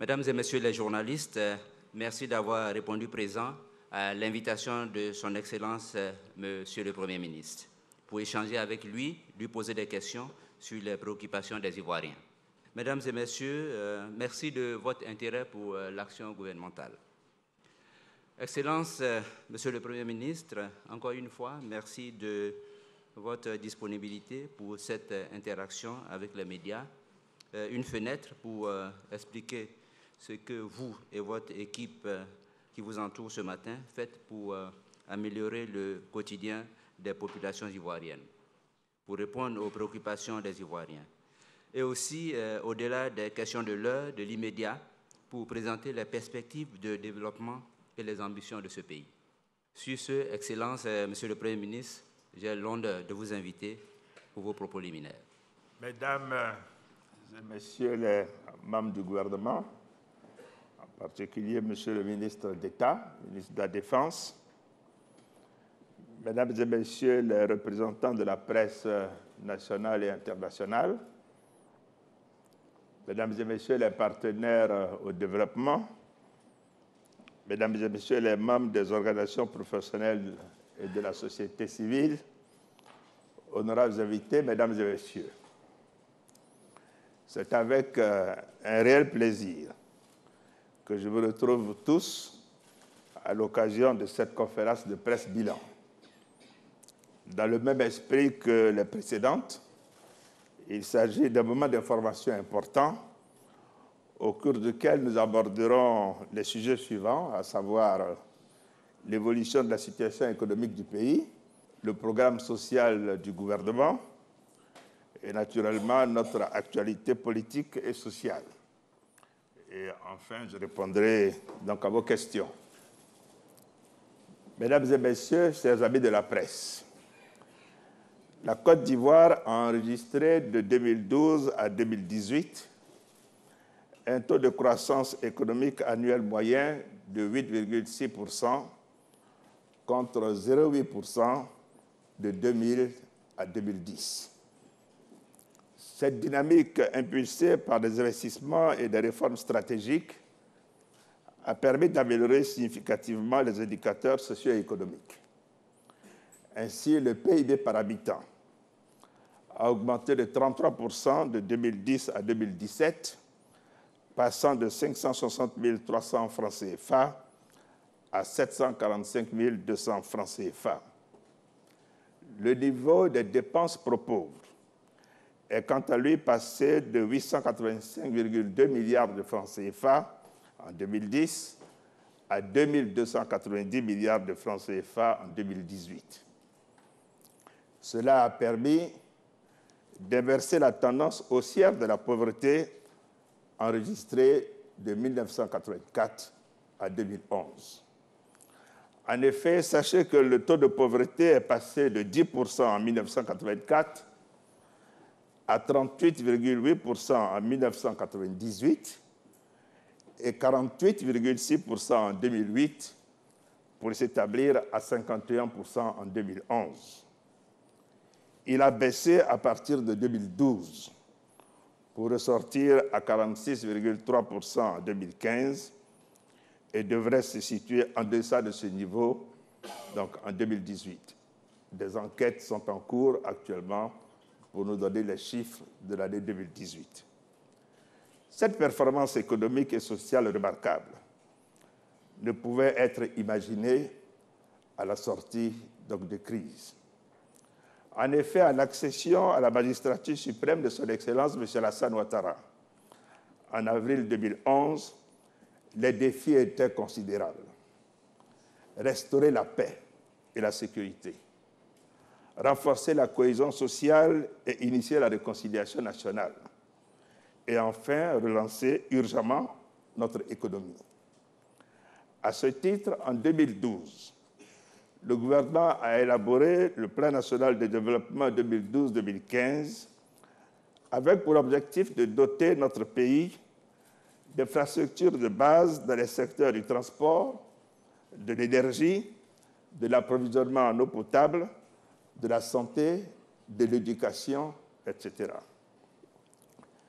Mesdames et Messieurs les journalistes, merci d'avoir répondu présent à l'invitation de Son Excellence, Monsieur le Premier ministre, pour échanger avec lui poser des questions sur les préoccupations des Ivoiriens. Mesdames et Messieurs, merci de votre intérêt pour l'action gouvernementale. Excellence, Monsieur le Premier ministre, encore une fois, merci de votre disponibilité pour cette interaction avec les médias, une fenêtre pour expliquer ce que vous et votre équipe qui vous entoure ce matin faites pour améliorer le quotidien des populations ivoiriennes, pour répondre aux préoccupations des Ivoiriens. Et aussi, au-delà des questions de l'heure, de l'immédiat, pour présenter les perspectives de développement et les ambitions de ce pays. Sur ce, Excellence, Monsieur le Premier ministre, j'ai l'honneur de vous inviter pour vos propos liminaires. Mesdames et Messieurs les membres du gouvernement, en particulier Monsieur le ministre d'État, ministre de la Défense, Mesdames et Messieurs les représentants de la presse nationale et internationale, Mesdames et Messieurs les partenaires au développement, Mesdames et Messieurs les membres des organisations professionnelles et de la société civile, honorables invités, Mesdames et Messieurs, c'est avec un réel plaisir que je vous retrouve tous à l'occasion de cette conférence de presse bilan. Dans le même esprit que les précédentes, il s'agit d'un moment d'information important au cours duquel nous aborderons les sujets suivants, à savoir l'évolution de la situation économique du pays, le programme social du gouvernement et naturellement notre actualité politique et sociale. Et enfin, je répondrai donc à vos questions. Mesdames et Messieurs, chers amis de la presse, la Côte d'Ivoire a enregistré de 2012 à 2018 un taux de croissance économique annuel moyen de 8,6% contre 0,8% de 2000 à 2010. Cette dynamique impulsée par des investissements et des réformes stratégiques a permis d'améliorer significativement les indicateurs socio-économiques. Ainsi, le PIB par habitant a augmenté de 33% de 2010 à 2017, passant de 560 300 francs CFA à 745 200 francs CFA. Le niveau des dépenses pro pauvres est quant à lui passé de 885,2 milliards de francs CFA en 2010 à 2290 milliards de francs CFA en 2018. Cela a permis d'inverser la tendance haussière de la pauvreté enregistrée de 1984 à 2011. En effet, sachez que le taux de pauvreté est passé de 10% en 1984 à 38,8% en 1998 et 48,6% en 2008 pour s'établir à 51% en 2011. Il a baissé à partir de 2012 pour ressortir à 46,3% en 2015 et devrait se situer en deçà de ce niveau donc en 2018. Des enquêtes sont en cours actuellement pour nous donner les chiffres de l'année 2018. Cette performance économique et sociale remarquable ne pouvait être imaginée à la sortie donc, de crise. En effet, à l'accession à la magistrature suprême de Son Excellence M. Alassane Ouattara, en avril 2011, les défis étaient considérables. Restaurer la paix et la sécurité, renforcer la cohésion sociale et initier la réconciliation nationale, et enfin relancer urgemment notre économie. À ce titre, en 2012, le gouvernement a élaboré le Plan national de développement 2012-2015 avec pour objectif de doter notre pays d'infrastructures de base dans les secteurs du transport, de l'énergie, de l'approvisionnement en eau potable, de la santé, de l'éducation, etc.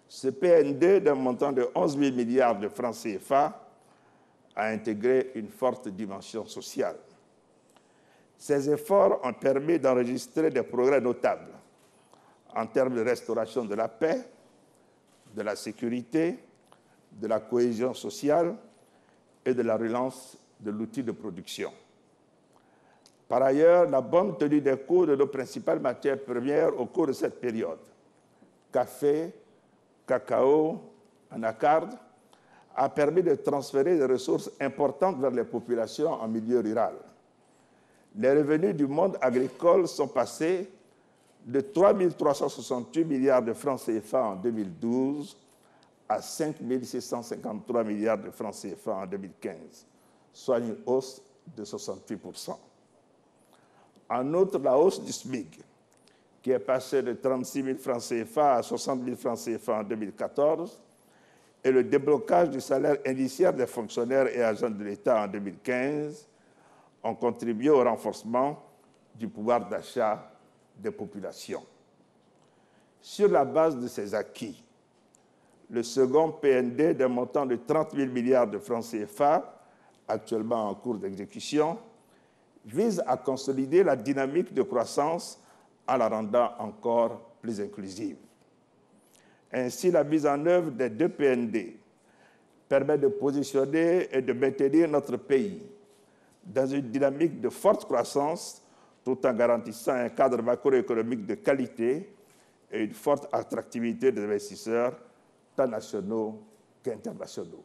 Ce PND, d'un montant de 11 000 milliards de francs CFA, a intégré une forte dimension sociale. Ces efforts ont permis d'enregistrer des progrès notables en termes de restauration de la paix, de la sécurité, de la cohésion sociale et de la relance de l'outil de production. Par ailleurs, la bonne tenue des cours de nos principales matières premières au cours de cette période, café, cacao, anacarde, a permis de transférer des ressources importantes vers les populations en milieu rural. Les revenus du monde agricole sont passés de 3 368 milliards de francs CFA en 2012 à 5 653 milliards de francs CFA en 2015, soit une hausse de 68%. En outre, la hausse du SMIC, qui est passée de 36 000 francs CFA à 60 000 francs CFA en 2014, et le déblocage du salaire indiciaire des fonctionnaires et agents de l'État en 2015 ont contribué au renforcement du pouvoir d'achat des populations. Sur la base de ces acquis, le second PND d'un montant de 30 000 milliards de francs CFA, actuellement en cours d'exécution, vise à consolider la dynamique de croissance en la rendant encore plus inclusive. Ainsi, la mise en œuvre des deux PND permet de positionner et de maintenir notre pays dans une dynamique de forte croissance tout en garantissant un cadre macroéconomique de qualité et une forte attractivité des investisseurs, tant nationaux qu'internationaux.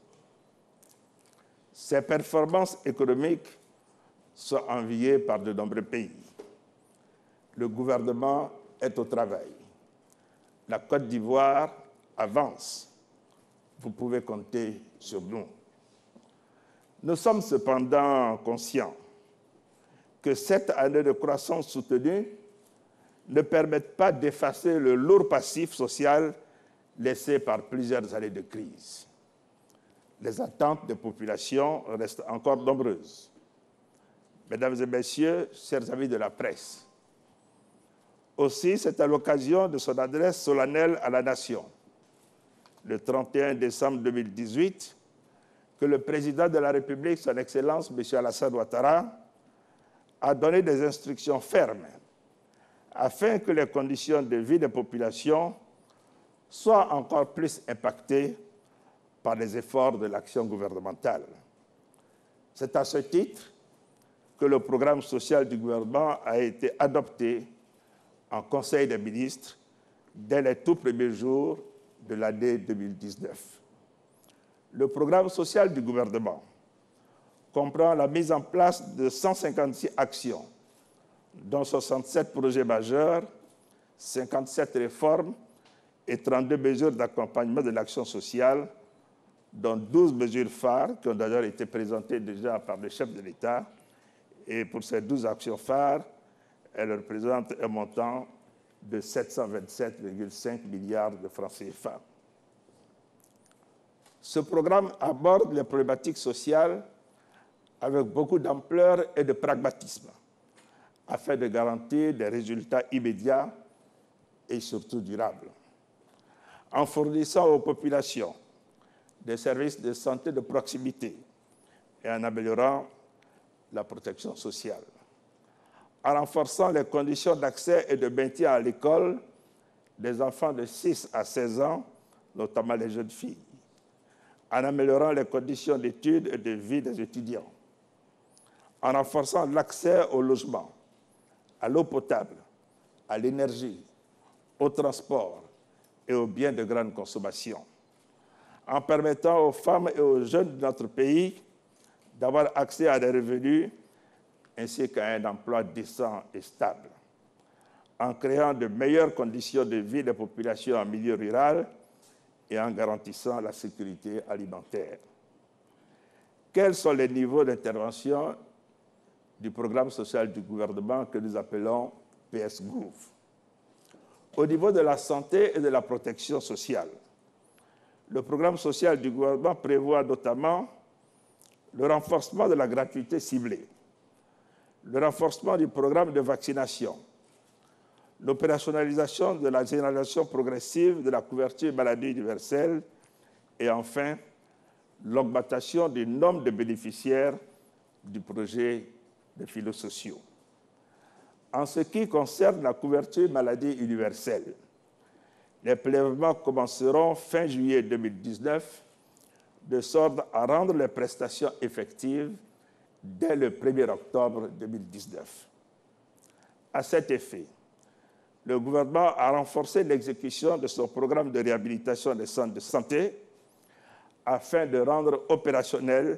Ces performances économiques sont enviées par de nombreux pays. Le gouvernement est au travail. La Côte d'Ivoire avance. Vous pouvez compter sur nous. Nous sommes cependant conscients que cette année de croissance soutenue ne permet pas d'effacer le lourd passif social laissé par plusieurs années de crise. Les attentes des populations restent encore nombreuses. Mesdames et messieurs, chers amis de la presse, aussi, c'est à l'occasion de son adresse solennelle à la nation, le 31 décembre 2018, que le président de la République, son Excellence, M. Alassane Ouattara, a donné des instructions fermes afin que les conditions de vie des populations soient encore plus impactées par les efforts de l'action gouvernementale. C'est à ce titre que le programme social du gouvernement a été adopté en Conseil des ministres dès les tout premiers jours de l'année 2019. Le programme social du gouvernement comprend la mise en place de 156 actions, dont 67 projets majeurs, 57 réformes et 32 mesures d'accompagnement de l'action sociale, dont 12 mesures phares qui ont d'ailleurs été présentées déjà par le chef de l'État. Et pour ces 12 actions phares, elles représentent un montant de 727,5 milliards de francs CFA. Ce programme aborde les problématiques sociales avec beaucoup d'ampleur et de pragmatisme, afin de garantir des résultats immédiats et surtout durables. En fournissant aux populations des services de santé de proximité et en améliorant la protection sociale. En renforçant les conditions d'accès et de maintien à l'école des enfants de 6 à 16 ans, notamment les jeunes filles. En améliorant les conditions d'études et de vie des étudiants. En renforçant l'accès au logement, à l'eau potable, à l'énergie, au transport et aux biens de grande consommation. En permettant aux femmes et aux jeunes de notre pays d'avoir accès à des revenus ainsi qu'à un emploi décent et stable. En créant de meilleures conditions de vie des populations en milieu rural et en garantissant la sécurité alimentaire. Quels sont les niveaux d'intervention du programme social du gouvernement que nous appelons PS-Gouv? Au niveau de la santé et de la protection sociale, le programme social du gouvernement prévoit notamment le renforcement de la gratuité ciblée, le renforcement du programme de vaccination, l'opérationnalisation de la généralisation progressive de la couverture maladie universelle et enfin l'augmentation du nombre de bénéficiaires du projet de filets sociaux. En ce qui concerne la couverture maladie universelle, les prélèvements commenceront fin juillet 2019, de sorte à rendre les prestations effectives dès le 1er octobre 2019. À cet effet, le gouvernement a renforcé l'exécution de son programme de réhabilitation des centres de santé afin de rendre opérationnels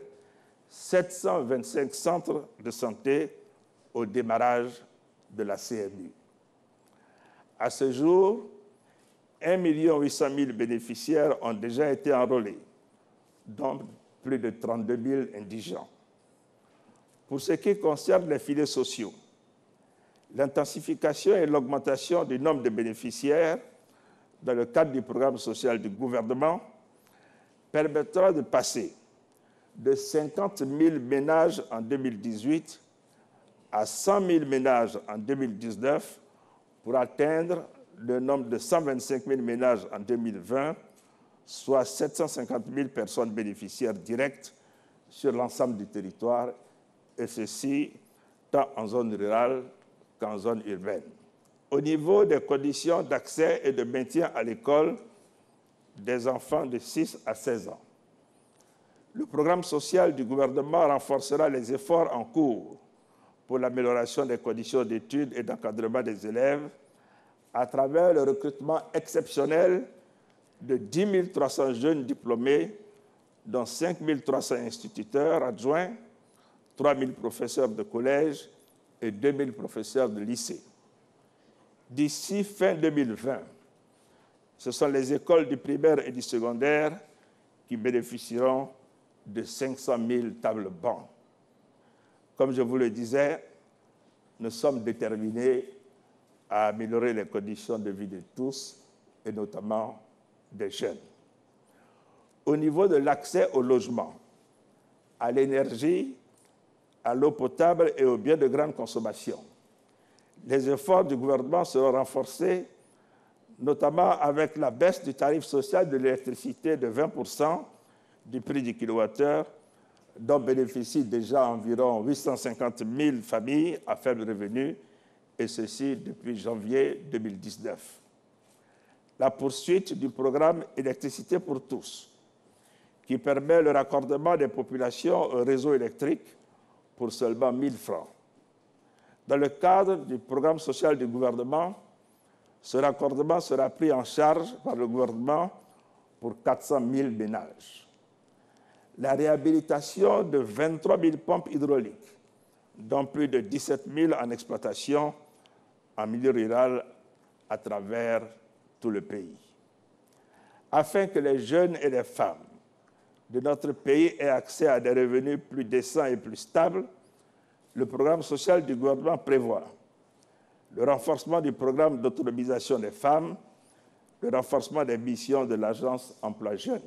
725 centres de santé au démarrage de la CMU. À ce jour, 1 800 000 bénéficiaires ont déjà été enrôlés, dont plus de 32 000 indigents. Pour ce qui concerne les filets sociaux, l'intensification et l'augmentation du nombre de bénéficiaires dans le cadre du programme social du gouvernement permettra de passer de 50 000 ménages en 2018 à 100 000 ménages en 2019 pour atteindre le nombre de 125 000 ménages en 2020, soit 750 000 personnes bénéficiaires directes sur l'ensemble du territoire, et ceci tant en zone rurale qu'en zone urbaine. Au niveau des conditions d'accès et de maintien à l'école des enfants de 6 à 16 ans, le programme social du gouvernement renforcera les efforts en cours pour l'amélioration des conditions d'études et d'encadrement des élèves à travers le recrutement exceptionnel de 10 300 jeunes diplômés, dont 5 300 instituteurs adjoints, 3 000 professeurs de collège et 2 000 professeurs de lycée. D'ici fin 2020, ce sont les écoles du primaire et du secondaire qui bénéficieront de 500 000 tables bancs. Comme je vous le disais, nous sommes déterminés à améliorer les conditions de vie de tous, et notamment des jeunes. Au niveau de l'accès au logement, à l'énergie, à l'eau potable et aux biens de grande consommation, les efforts du gouvernement seront renforcés, notamment avec la baisse du tarif social de l'électricité de 20% du prix du kilowattheure, dont bénéficient déjà environ 850 000 familles à faible revenu, et ceci depuis janvier 2019. La poursuite du programme Électricité pour tous, qui permet le raccordement des populations au réseau électrique pour seulement 1 000 francs. Dans le cadre du programme social du gouvernement, ce raccordement sera pris en charge par le gouvernement pour 400 000 ménages. La réhabilitation de 23 000 pompes hydrauliques, dont plus de 17 000 en exploitation en milieu rural à travers tout le pays. Afin que les jeunes et les femmes de notre pays aient accès à des revenus plus décents et plus stables, le programme social du gouvernement prévoit le renforcement du programme d'autonomisation des femmes, le renforcement des missions de l'Agence Emploi Jeunes.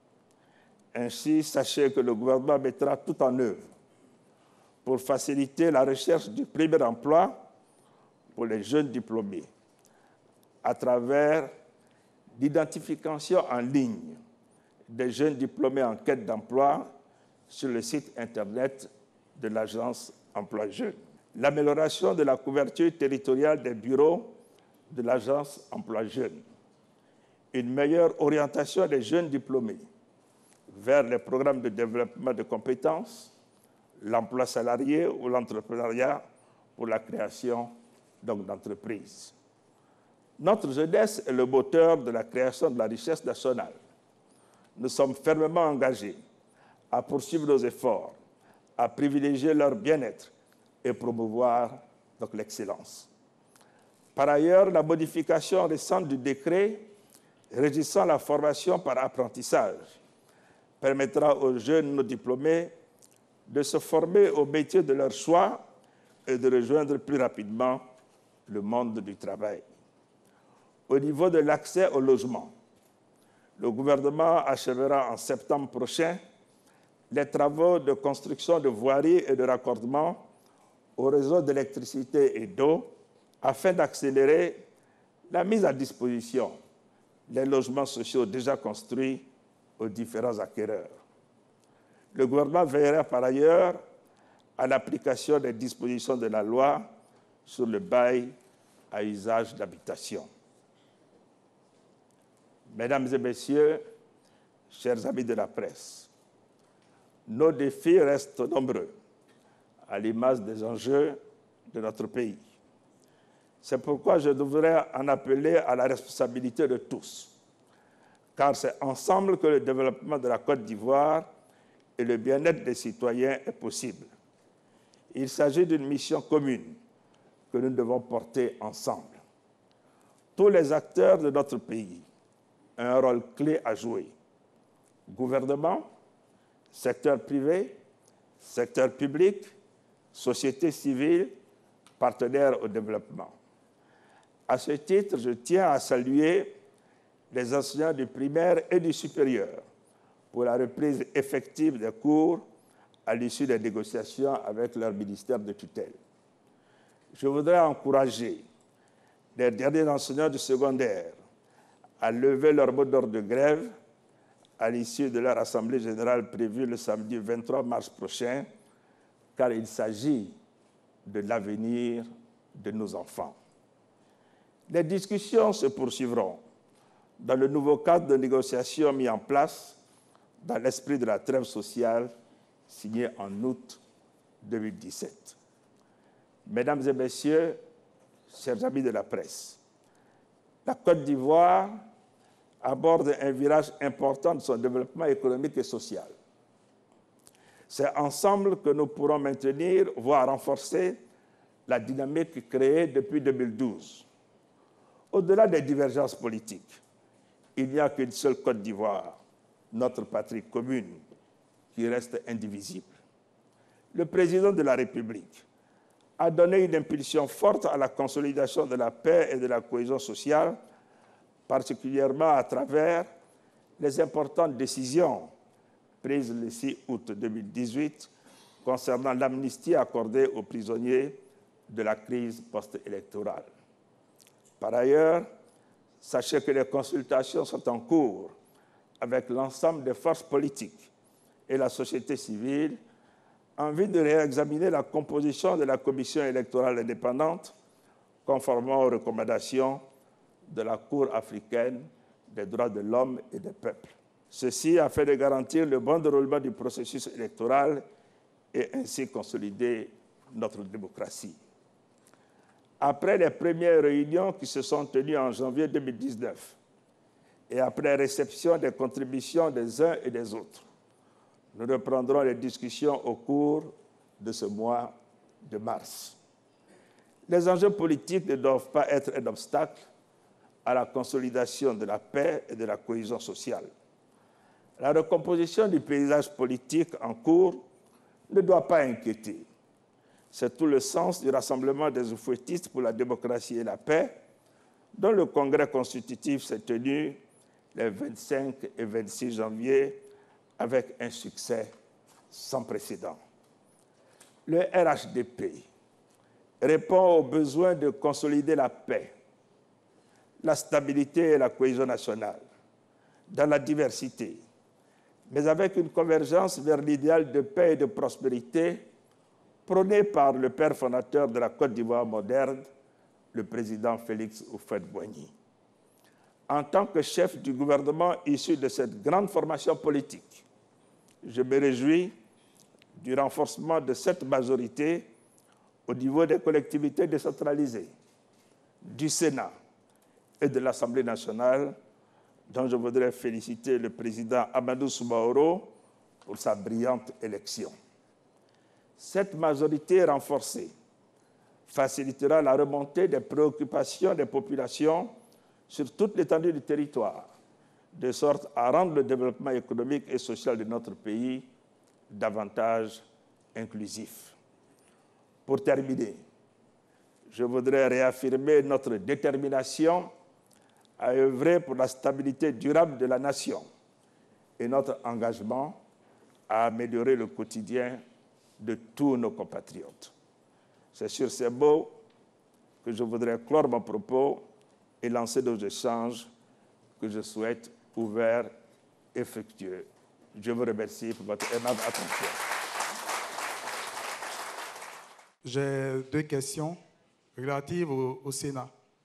Ainsi, sachez que le gouvernement mettra tout en œuvre pour faciliter la recherche du premier emploi pour les jeunes diplômés à travers l'identification en ligne des jeunes diplômés en quête d'emploi sur le site Internet de l'Agence Emploi Jeunes. L'amélioration de la couverture territoriale des bureaux de l'Agence Emploi Jeunes. Une meilleure orientation des jeunes diplômés vers les programmes de développement de compétences, l'emploi salarié ou l'entrepreneuriat pour la création d'entreprises. Notre jeunesse est le moteur de la création de la richesse nationale. Nous sommes fermement engagés à poursuivre nos efforts, à privilégier leur bien-être et promouvoir l'excellence. Par ailleurs, la modification récente du décret régissant la formation par apprentissage permettra aux jeunes non diplômés de se former au métier de leur choix et de rejoindre plus rapidement le monde du travail. Au niveau de l'accès au logement, le gouvernement achèvera en septembre prochain les travaux de construction de voiries et de raccordement au réseau d'électricité et d'eau afin d'accélérer la mise à disposition des logements sociaux déjà construits aux différents acquéreurs. Le gouvernement veillera par ailleurs à l'application des dispositions de la loi sur le bail à usage d'habitation. Mesdames et messieurs, chers amis de la presse, nos défis restent nombreux, à l'image des enjeux de notre pays. C'est pourquoi je devrais en appeler à la responsabilité de tous, car c'est ensemble que le développement de la Côte d'Ivoire et le bien-être des citoyens est possible. Il s'agit d'une mission commune que nous devons porter ensemble. Tous les acteurs de notre pays ont un rôle clé à jouer. Gouvernement, secteur privé, secteur public, société civile, partenaires au développement. À ce titre, je tiens à saluer les enseignants du primaire et du supérieur pour la reprise effective des cours à l'issue des négociations avec leur ministère de tutelle. Je voudrais encourager les derniers enseignants du secondaire à lever leur mot d'ordre de grève à l'issue de leur assemblée générale prévue le samedi 23 mars prochain, car il s'agit de l'avenir de nos enfants. Les discussions se poursuivront dans le nouveau cadre de négociation mis en place dans l'esprit de la trêve sociale signée en août 2017. Mesdames et messieurs, chers amis de la presse, la Côte d'Ivoire aborde un virage important de son développement économique et social. C'est ensemble que nous pourrons maintenir, voire renforcer, la dynamique créée depuis 2012. Au-delà des divergences politiques, il n'y a qu'une seule Côte d'Ivoire, notre patrie commune, qui reste indivisible. Le président de la République a donné une impulsion forte à la consolidation de la paix et de la cohésion sociale, particulièrement à travers les importantes décisions prises le 6 août 2018 concernant l'amnistie accordée aux prisonniers de la crise post-électorale. Par ailleurs, sachez que les consultations sont en cours avec l'ensemble des forces politiques et la société civile en vue de réexaminer la composition de la commission électorale indépendante conformément aux recommandations de la Cour africaine des droits de l'homme et des peuples. Ceci afin de garantir le bon déroulement du processus électoral et ainsi consolider notre démocratie. Après les premières réunions qui se sont tenues en janvier 2019 et après réception des contributions des uns et des autres, nous reprendrons les discussions au cours de ce mois de mars. Les enjeux politiques ne doivent pas être un obstacle à la consolidation de la paix et de la cohésion sociale. La recomposition du paysage politique en cours ne doit pas inquiéter. C'est tout le sens du Rassemblement des oufouettistes pour la démocratie et la paix, dont le congrès constitutif s'est tenu les 25 et 26 janvier avec un succès sans précédent. Le RHDP répond au besoin de consolider la paix, la stabilité et la cohésion nationale dans la diversité, mais avec une convergence vers l'idéal de paix et de prospérité prôné par le père fondateur de la Côte d'Ivoire moderne, le président Félix Houphouët-Boigny. En tant que chef du gouvernement issu de cette grande formation politique, je me réjouis du renforcement de cette majorité au niveau des collectivités décentralisées, du Sénat et de l'Assemblée nationale, dont je voudrais féliciter le président Amadou Soumaoro pour sa brillante élection. Cette majorité renforcée facilitera la remontée des préoccupations des populations sur toute l'étendue du territoire, de sorte à rendre le développement économique et social de notre pays davantage inclusif. Pour terminer, je voudrais réaffirmer notre détermination à œuvrer pour la stabilité durable de la nation et notre engagement à améliorer le quotidien de tous nos compatriotes. C'est sur ces mots que je voudrais clore mon propos et lancer nos échanges que je souhaite ouverts et fructueux. Je vous remercie pour votre aimable attention. J'ai deux questions relatives au Sénat.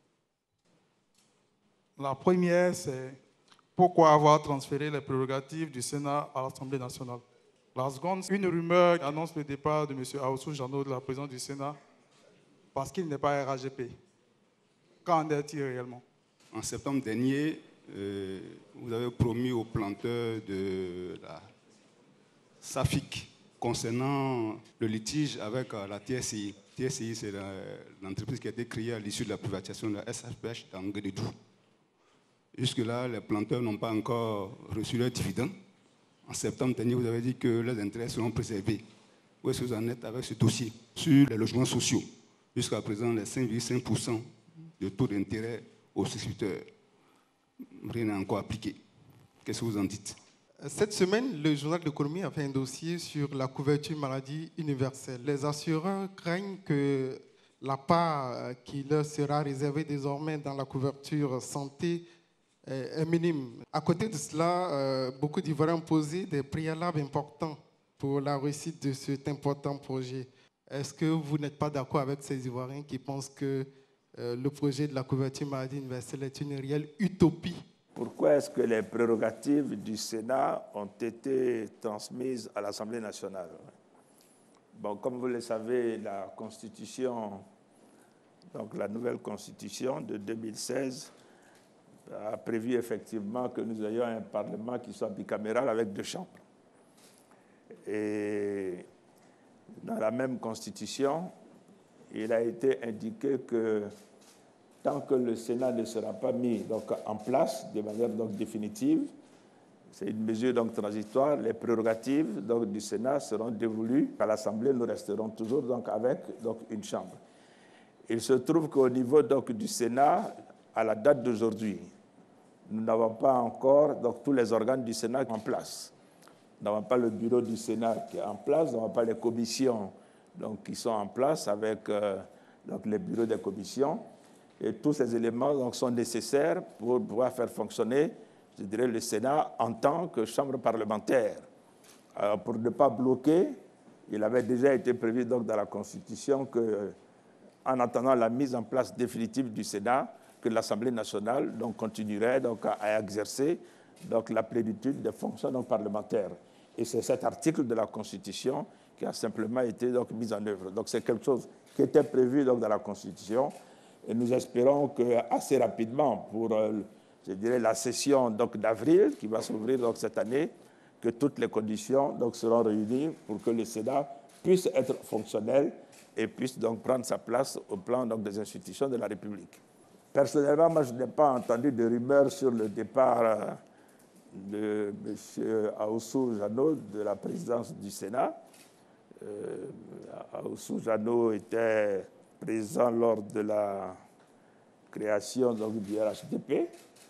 La première, c'est pourquoi avoir transféré les prérogatives du Sénat à l'Assemblée nationale? La seconde, une rumeur annonce le départ de M. Aoussou Jano de la présidence du Sénat parce qu'il n'est pas RAGP. Qu'en est-il réellement? En septembre dernier, vous avez promis aux planteurs de la SAFIC concernant le litige avec la TSI. TSI, c'est l'entreprise qui a été créée à l'issue de la privatisation de la SHPH dans Nguédédou. Jusque-là, les planteurs n'ont pas encore reçu leurs dividendes. En septembre dernier, vous avez dit que leurs intérêts seront préservés. Où est-ce que vous en êtes avec ce dossier? Sur les logements sociaux, jusqu'à présent, les 5,5% de taux d'intérêt aux souscripteurs, rien n'est encore appliqué. Qu'est-ce que vous en dites? Cette semaine, le journal de l'économie a fait un dossier sur la couverture maladie universelle. Les assureurs craignent que la part qui leur sera réservée désormais dans la couverture santé est minime. À côté de cela, beaucoup d'Ivoiriens ont posé des préalables importants pour la réussite de cet important projet. Est-ce que vous n'êtes pas d'accord avec ces Ivoiriens qui pensent que le projet de la couverture maladie universelle est une réelle utopie? Pourquoi est-ce que les prérogatives du Sénat ont été transmises à l'Assemblée nationale? Bon, comme vous le savez, la Constitution, donc la nouvelle Constitution de 2016, a prévu effectivement que nous ayons un Parlement qui soit bicaméral avec 2 chambres. Et dans la même Constitution, il a été indiqué que tant que le Sénat ne sera pas mis donc, en place de manière donc, définitive, c'est une mesure donc, transitoire, les prérogatives donc, du Sénat seront dévolues à l'Assemblée, nous resterons toujours donc, avec donc, une chambre. Il se trouve qu'au niveau donc, du Sénat, à la date d'aujourd'hui, nous n'avons pas encore donc, tous les organes du Sénat en place. Nous n'avons pas le bureau du Sénat qui est en place, nous n'avons pas les commissions donc, qui sont en place avec donc, les bureaux des commissions. Et tous ces éléments donc, sont nécessaires pour pouvoir faire fonctionner, je dirais, le Sénat en tant que chambre parlementaire. Alors, pour ne pas bloquer, il avait déjà été prévu donc, dans la Constitution qu'en attendant la mise en place définitive du Sénat, que l'Assemblée nationale donc, continuerait donc, à exercer donc, la plénitude des fonctions donc, parlementaires. Et c'est cet article de la Constitution qui a simplement été donc, mis en œuvre. Donc c'est quelque chose qui était prévu donc, dans la Constitution. Et nous espérons qu'assez rapidement, pour je dirais, la session d'avril qui va s'ouvrir donc, cette année, que toutes les conditions donc, seront réunies pour que le Sénat puisse être fonctionnel et puisse donc prendre sa place au plan donc, des institutions de la République. Personnellement, moi, je n'ai pas entendu de rumeurs sur le départ de M. Aoussou Jano de la présidence du Sénat. Aoussou Jano était présent lors de la création donc, du RHDP.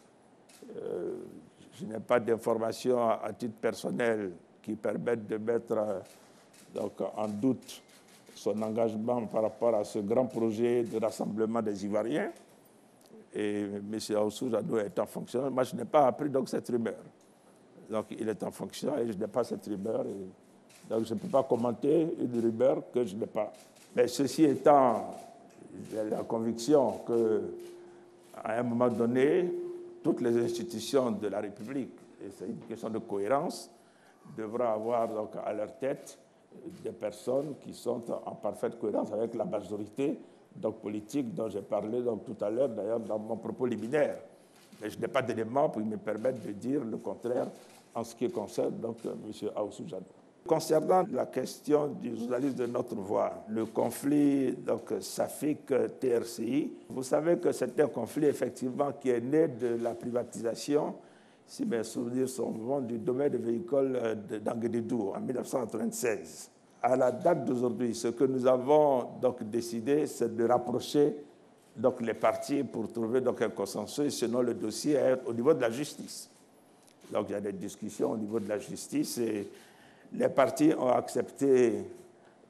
Je n'ai pas d'informations à titre personnel qui permettent de mettre donc, en doute son engagement par rapport à ce grand projet de rassemblement des Ivoiriens. Et M. Aoussou Jano est en fonction. Moi, je n'ai pas appris donc, cette rumeur. Donc, il est en fonction et je n'ai pas cette rumeur. Donc, je ne peux pas commenter une rumeur que je n'ai pas. Mais ceci étant, j'ai la conviction qu'à un moment donné, toutes les institutions de la République, et c'est une question de cohérence, devront avoir donc, à leur tête des personnes qui sont en parfaite cohérence avec la majorité donc, politique dont j'ai parlé donc, tout à l'heure, d'ailleurs dans mon propos liminaire. Mais je n'ai pas d'éléments pour me permettre de dire le contraire en ce qui concerne donc, M. Aoussou Jano. Concernant la question du journaliste de Notre Voix, le conflit donc, SAFIC-TRCI, vous savez que c'est un conflit effectivement qui est né de la privatisation, si mes souvenirs sont bons, du domaine de véhicules d'Anguédédou en 1996. À la date d'aujourd'hui, ce que nous avons donc décidé, c'est de rapprocher donc, les partis pour trouver donc, un consensus, sinon le dossier est au niveau de la justice. Donc il y a des discussions au niveau de la justice et les partis ont accepté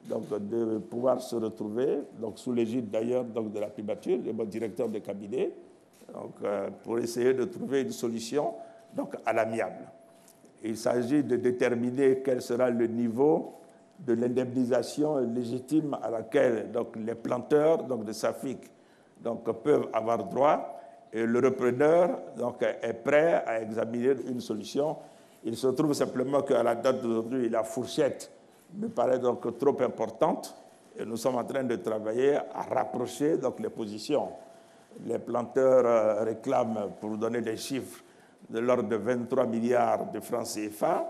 donc, de pouvoir se retrouver, donc, sous l'égide d'ailleurs de la primature, de mon directeur de cabinet, donc, pour essayer de trouver une solution donc, à l'amiable. Il s'agit de déterminer quel sera le niveau de l'indemnisation légitime à laquelle donc, les planteurs donc, de SAFIC donc, peuvent avoir droit, et le repreneur donc, est prêt à examiner une solution. Il se trouve simplement qu'à la date d'aujourd'hui, la fourchette me paraît donc trop importante, et nous sommes en train de travailler à rapprocher donc, les positions. Les planteurs réclament, pour donner des chiffres, de l'ordre de 23 milliards de francs CFA,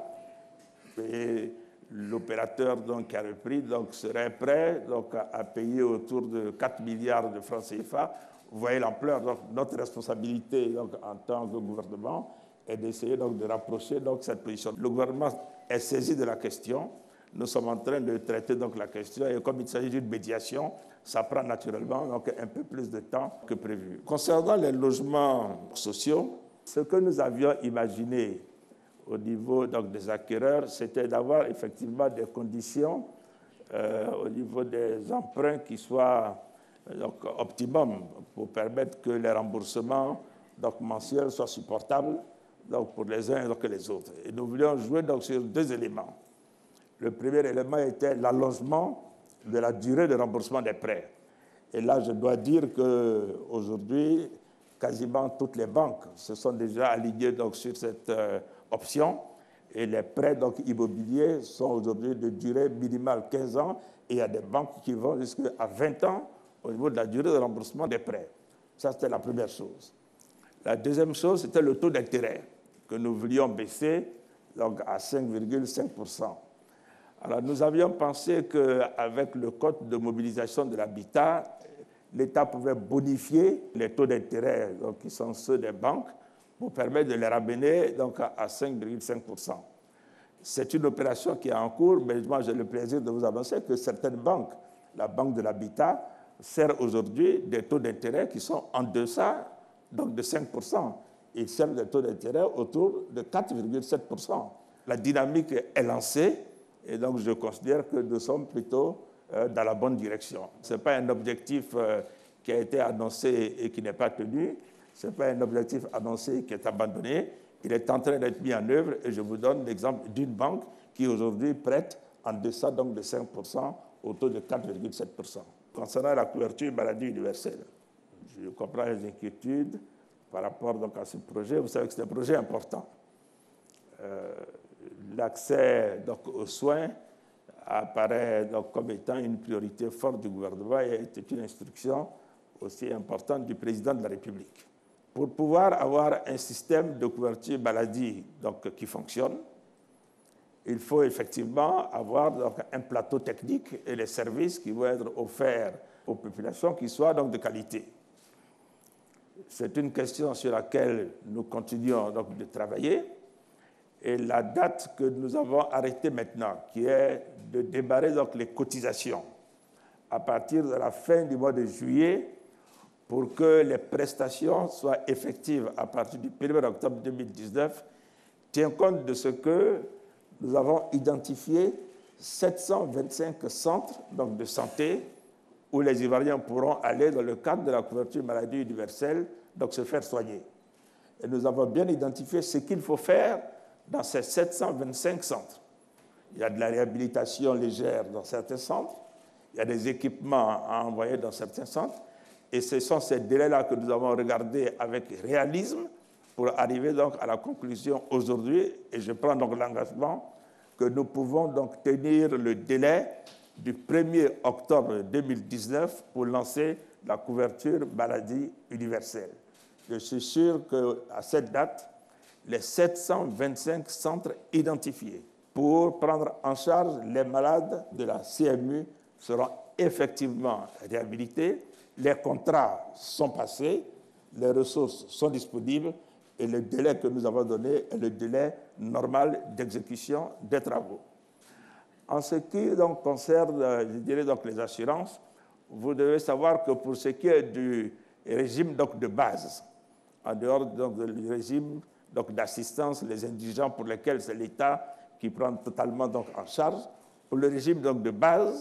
et l'opérateur donc, qui a repris donc, serait prêt donc, à payer autour de 4 milliards de francs CFA. Vous voyez l'ampleur. Donc, notre responsabilité donc, en tant que gouvernement est d'essayer donc, de rapprocher donc, cette position. Le gouvernement est saisi de la question. Nous sommes en train de traiter donc, la question, et comme il s'agit d'une médiation, ça prend naturellement donc, un peu plus de temps que prévu. Concernant les logements sociaux, ce que nous avions imaginé au niveau donc, des acquéreurs, c'était d'avoir effectivement des conditions au niveau des emprunts qui soient donc, optimum pour permettre que les remboursements donc, mensuels soient supportables donc, pour les uns et les autres. Et nous voulions jouer donc, sur deux éléments. Le premier élément était l'allongement de la durée de remboursement des prêts. Et là, je dois dire qu'aujourd'hui, quasiment toutes les banques se sont déjà alignées donc, sur cette option. Et les prêts donc, immobiliers sont aujourd'hui de durée minimale 15 ans. Et il y a des banques qui vont jusqu'à 20 ans au niveau de la durée de remboursement des prêts. Ça, c'était la première chose. La deuxième chose, c'était le taux d'intérêt que nous voulions baisser donc, à 5,5%. Alors, nous avions pensé qu'avec le code de mobilisation de l'habitat, l'État pouvait bonifier les taux d'intérêt qui sont ceux des banques pour permettre de les ramener donc, à 5,5%. C'est une opération qui est en cours, mais moi j'ai le plaisir de vous annoncer que certaines banques, la Banque de l'Habitat, sert aujourd'hui des taux d'intérêt qui sont en deçà donc, de 5%. Ils servent des taux d'intérêt autour de 4,7%. La dynamique est lancée et donc je considère que nous sommes plutôt dans la bonne direction. Ce n'est pas un objectif qui a été annoncé et qui n'est pas tenu. Ce n'est pas un objectif annoncé qui est abandonné. Il est en train d'être mis en œuvre et je vous donne l'exemple d'une banque qui aujourd'hui prête en deçà donc de 5% au taux de 4,7%. Concernant la couverture maladie universelle, je comprends les inquiétudes par rapport donc, à ce projet. Vous savez que c'est un projet important. L'accès donc, aux soins apparaît donc, comme étant une priorité forte du gouvernement et était une instruction aussi importante du président de la République. Pour pouvoir avoir un système de couverture maladie donc, qui fonctionne, il faut effectivement avoir donc, un plateau technique et les services qui vont être offerts aux populations qui soient donc, de qualité. C'est une question sur laquelle nous continuons donc, de travailler. Et la date que nous avons arrêtée maintenant, qui est de démarrer donc, les cotisations à partir de la fin du mois de juillet pour que les prestations soient effectives à partir du 1er octobre 2019, tient compte de ce que nous avons identifié 725 centres donc, de santé où les Ivoiriens pourront aller dans le cadre de la couverture maladie universelle, donc se faire soigner. Et nous avons bien identifié ce qu'il faut faire dans ces 725 centres. Il y a de la réhabilitation légère dans certains centres, il y a des équipements à envoyer dans certains centres, et ce sont ces délais-là que nous avons regardés avec réalisme pour arriver donc à la conclusion aujourd'hui, et je prends donc l'engagement que nous pouvons donc tenir le délai du 1er octobre 2019 pour lancer la couverture maladie universelle. Je suis sûr qu'à cette date, les 725 centres identifiés pour prendre en charge les malades de la CMU seront effectivement réhabilités, les contrats sont passés, les ressources sont disponibles et le délai que nous avons donné est le délai normal d'exécution des travaux. En ce qui donc, concerne, je dirais, donc, les assurances, vous devez savoir que pour ce qui est du régime donc, de base, en dehors donc, du régime d'assistance, les indigents pour lesquels c'est l'État qui prend totalement donc, en charge, pour le régime donc, de base,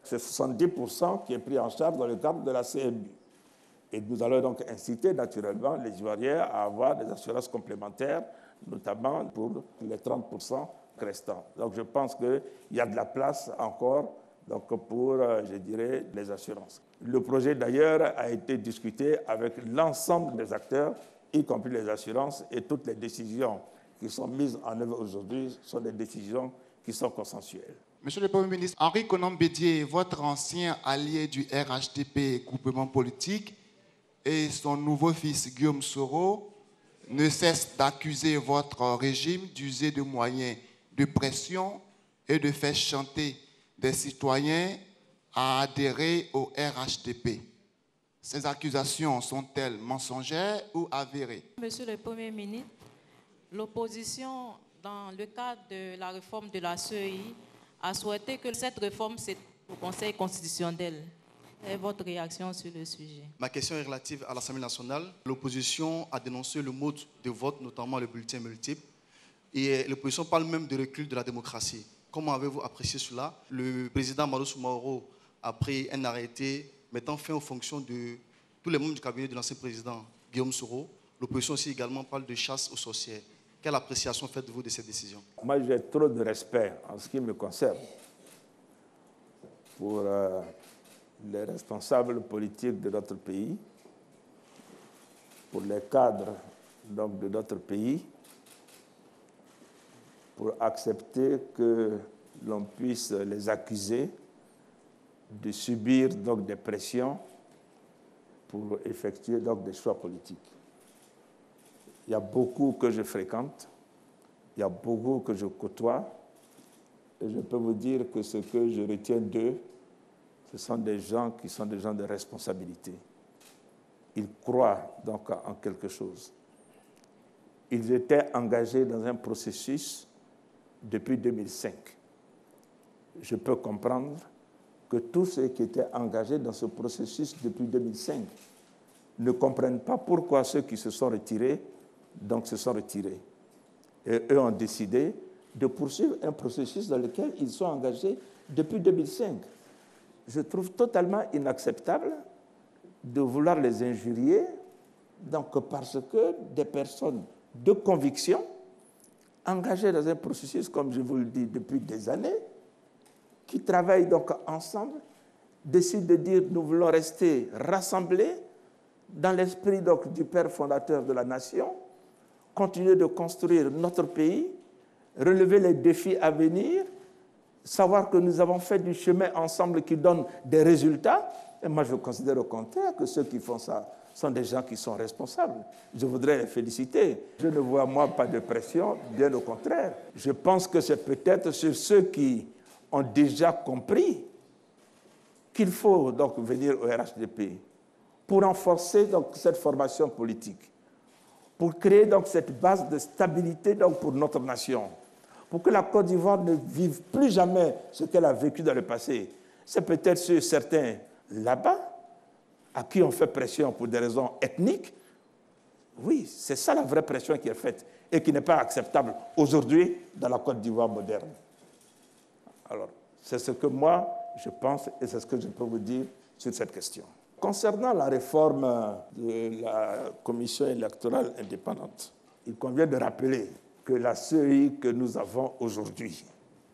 C'est 70% qui est pris en charge dans le cadre de la CMU. Et nous allons donc inciter naturellement les Ivoiriens à avoir des assurances complémentaires, notamment pour les 30% restants. Donc je pense qu'il y a de la place encore donc, pour, je dirais, les assurances. Le projet d'ailleurs a été discuté avec l'ensemble des acteurs, y compris les assurances, et toutes les décisions qui sont mises en œuvre aujourd'hui sont des décisions qui sont consensuelles. Monsieur le Premier ministre, Henri Konan Bédié, votre ancien allié du RHDP, groupement politique, et son nouveau fils Guillaume Soro ne cessent d'accuser votre régime d'user de moyens de pression et de faire chanter des citoyens à adhérer au RHDP. Ces accusations sont-elles mensongères ou avérées? Monsieur le Premier ministre, l'opposition, dans le cadre de la réforme de la CEI, a souhaité que cette réforme soit au Conseil constitutionnel. Quelle est votre réaction sur le sujet? Ma question est relative à l'Assemblée nationale. L'opposition a dénoncé le mode de vote, notamment le bulletin multiple. Et l'opposition parle même de recul de la démocratie. Comment avez-vous apprécié cela? Le président Madou Soumaoro a pris un arrêté mettant fin aux fonctions de tous les membres du cabinet de l'ancien président Guillaume Soro. L'opposition aussi également parle de chasse aux sorcières. Quelle appréciation faites-vous de cette décision? Moi, j'ai trop de respect en ce qui me concerne pour les responsables politiques de notre pays, pour les cadres donc, de notre pays, pour accepter que l'on puisse les accuser de subir donc, des pressions pour effectuer donc, des choix politiques. Il y a beaucoup que je fréquente, il y a beaucoup que je côtoie, et je peux vous dire que ce que je retiens d'eux, ce sont des gens qui sont des gens de responsabilité. Ils croient donc en quelque chose. Ils étaient engagés dans un processus depuis 2005. Je peux comprendre que tous ceux qui étaient engagés dans ce processus depuis 2005 ne comprennent pas pourquoi ceux qui se sont retirés, donc se sont retirés. Et eux ont décidé de poursuivre un processus dans lequel ils sont engagés depuis 2005. Je trouve totalement inacceptable de vouloir les injurier, donc parce que des personnes de conviction, engagées dans un processus, comme je vous le dis, depuis des années, qui travaillent donc ensemble, décident de dire nous voulons rester rassemblés dans l'esprit donc du père fondateur de la nation, continuer de construire notre pays, relever les défis à venir, savoir que nous avons fait du chemin ensemble qui donne des résultats. Et moi, je considère au contraire que ceux qui font ça sont des gens qui sont responsables. Je voudrais les féliciter. Je ne vois, moi, pas de pression, bien au contraire. Je pense que c'est peut-être sur ceux qui ont déjà compris qu'il faut donc venir au RHDP pour renforcer donc cette formation politique, pour créer donc cette base de stabilité donc pour notre nation, pour que la Côte d'Ivoire ne vive plus jamais ce qu'elle a vécu dans le passé. C'est peut-être sur certains là-bas à qui on fait pression pour des raisons ethniques. Oui, c'est ça la vraie pression qui est faite et qui n'est pas acceptable aujourd'hui dans la Côte d'Ivoire moderne. Alors, c'est ce que moi, je pense et c'est ce que je peux vous dire sur cette question. Concernant la réforme de la commission électorale indépendante, il convient de rappeler que la CEI que nous avons aujourd'hui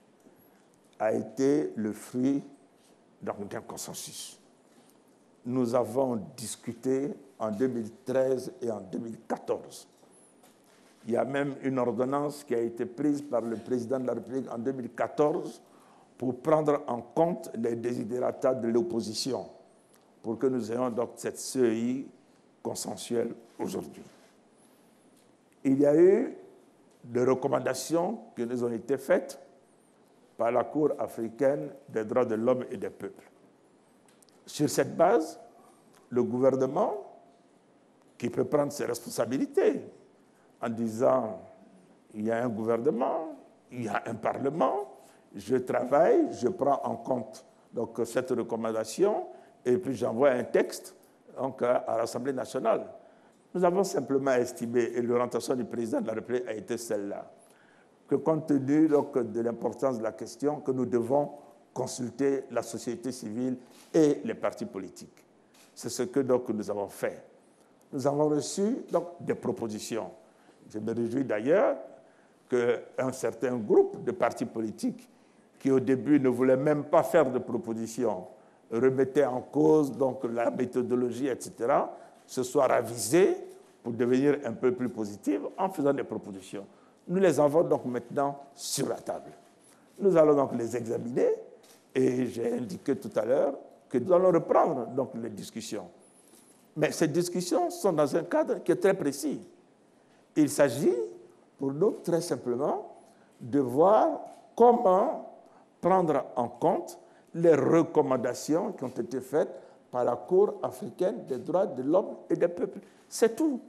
a été le fruit d'un consensus. Nous avons discuté en 2013 et en 2014. Il y a même une ordonnance qui a été prise par le président de la République en 2014 pour prendre en compte les desiderata de l'opposition, pour que nous ayons donc cette CEI consensuelle aujourd'hui. Il y a eu des recommandations qui nous ont été faites par la Cour africaine des droits de l'homme et des peuples. Sur cette base, le gouvernement, qui peut prendre ses responsabilités en disant il y a un gouvernement, il y a un parlement, je travaille, je prends en compte donc, cette recommandation et puis j'envoie un texte donc, à l'Assemblée nationale. Nous avons simplement estimé, et l'orientation du président de la République a été celle-là, que compte tenu donc, de l'importance de la question, que nous devons consulter la société civile et les partis politiques. C'est ce que donc, nous avons fait. Nous avons reçu donc, des propositions. Je me réjouis d'ailleurs qu'un certain groupe de partis politiques qui au début ne voulaient même pas faire de propositions, remettaient en cause donc, la méthodologie, etc., se soient ravisés pour devenir un peu plus positifs en faisant des propositions. Nous les avons donc maintenant sur la table. Nous allons donc les examiner et j'ai indiqué tout à l'heure que nous allons reprendre donc, les discussions. Mais ces discussions sont dans un cadre qui est très précis. Il s'agit, pour nous, très simplement, de voir comment prendre en compte les recommandations qui ont été faites par la Cour africaine des droits de l'homme et des peuples. C'est tout.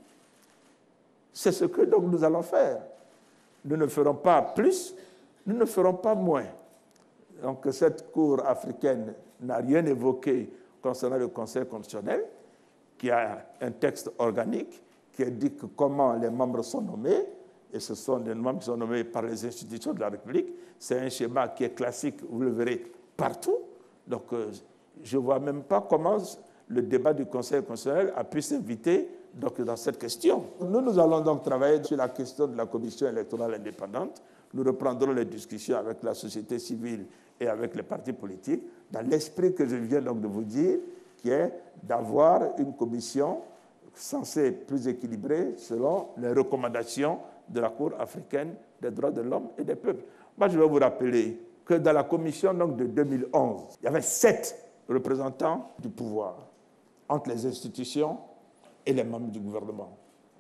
C'est ce que donc, nous allons faire. Nous ne ferons pas plus, nous ne ferons pas moins. Donc cette Cour africaine n'a rien évoqué concernant le Conseil constitutionnel, qui a un texte organique qui indique comment les membres sont nommés, et ce sont des membres qui sont nommés par les institutions de la République. C'est un schéma qui est classique, vous le verrez partout. Donc je ne vois même pas comment le débat du Conseil constitutionnel a pu s'inviter donc, dans cette question. Nous allons donc travailler sur la question de la commission électorale indépendante. Nous reprendrons les discussions avec la société civile et avec les partis politiques, dans l'esprit que je viens donc de vous dire, qui est d'avoir une commission censée plus équilibrée selon les recommandations de la Cour africaine des droits de l'homme et des peuples. Moi, je vais vous rappeler que dans la commission donc, de 2011, il y avait 7 représentants du pouvoir entre les institutions et les membres du gouvernement.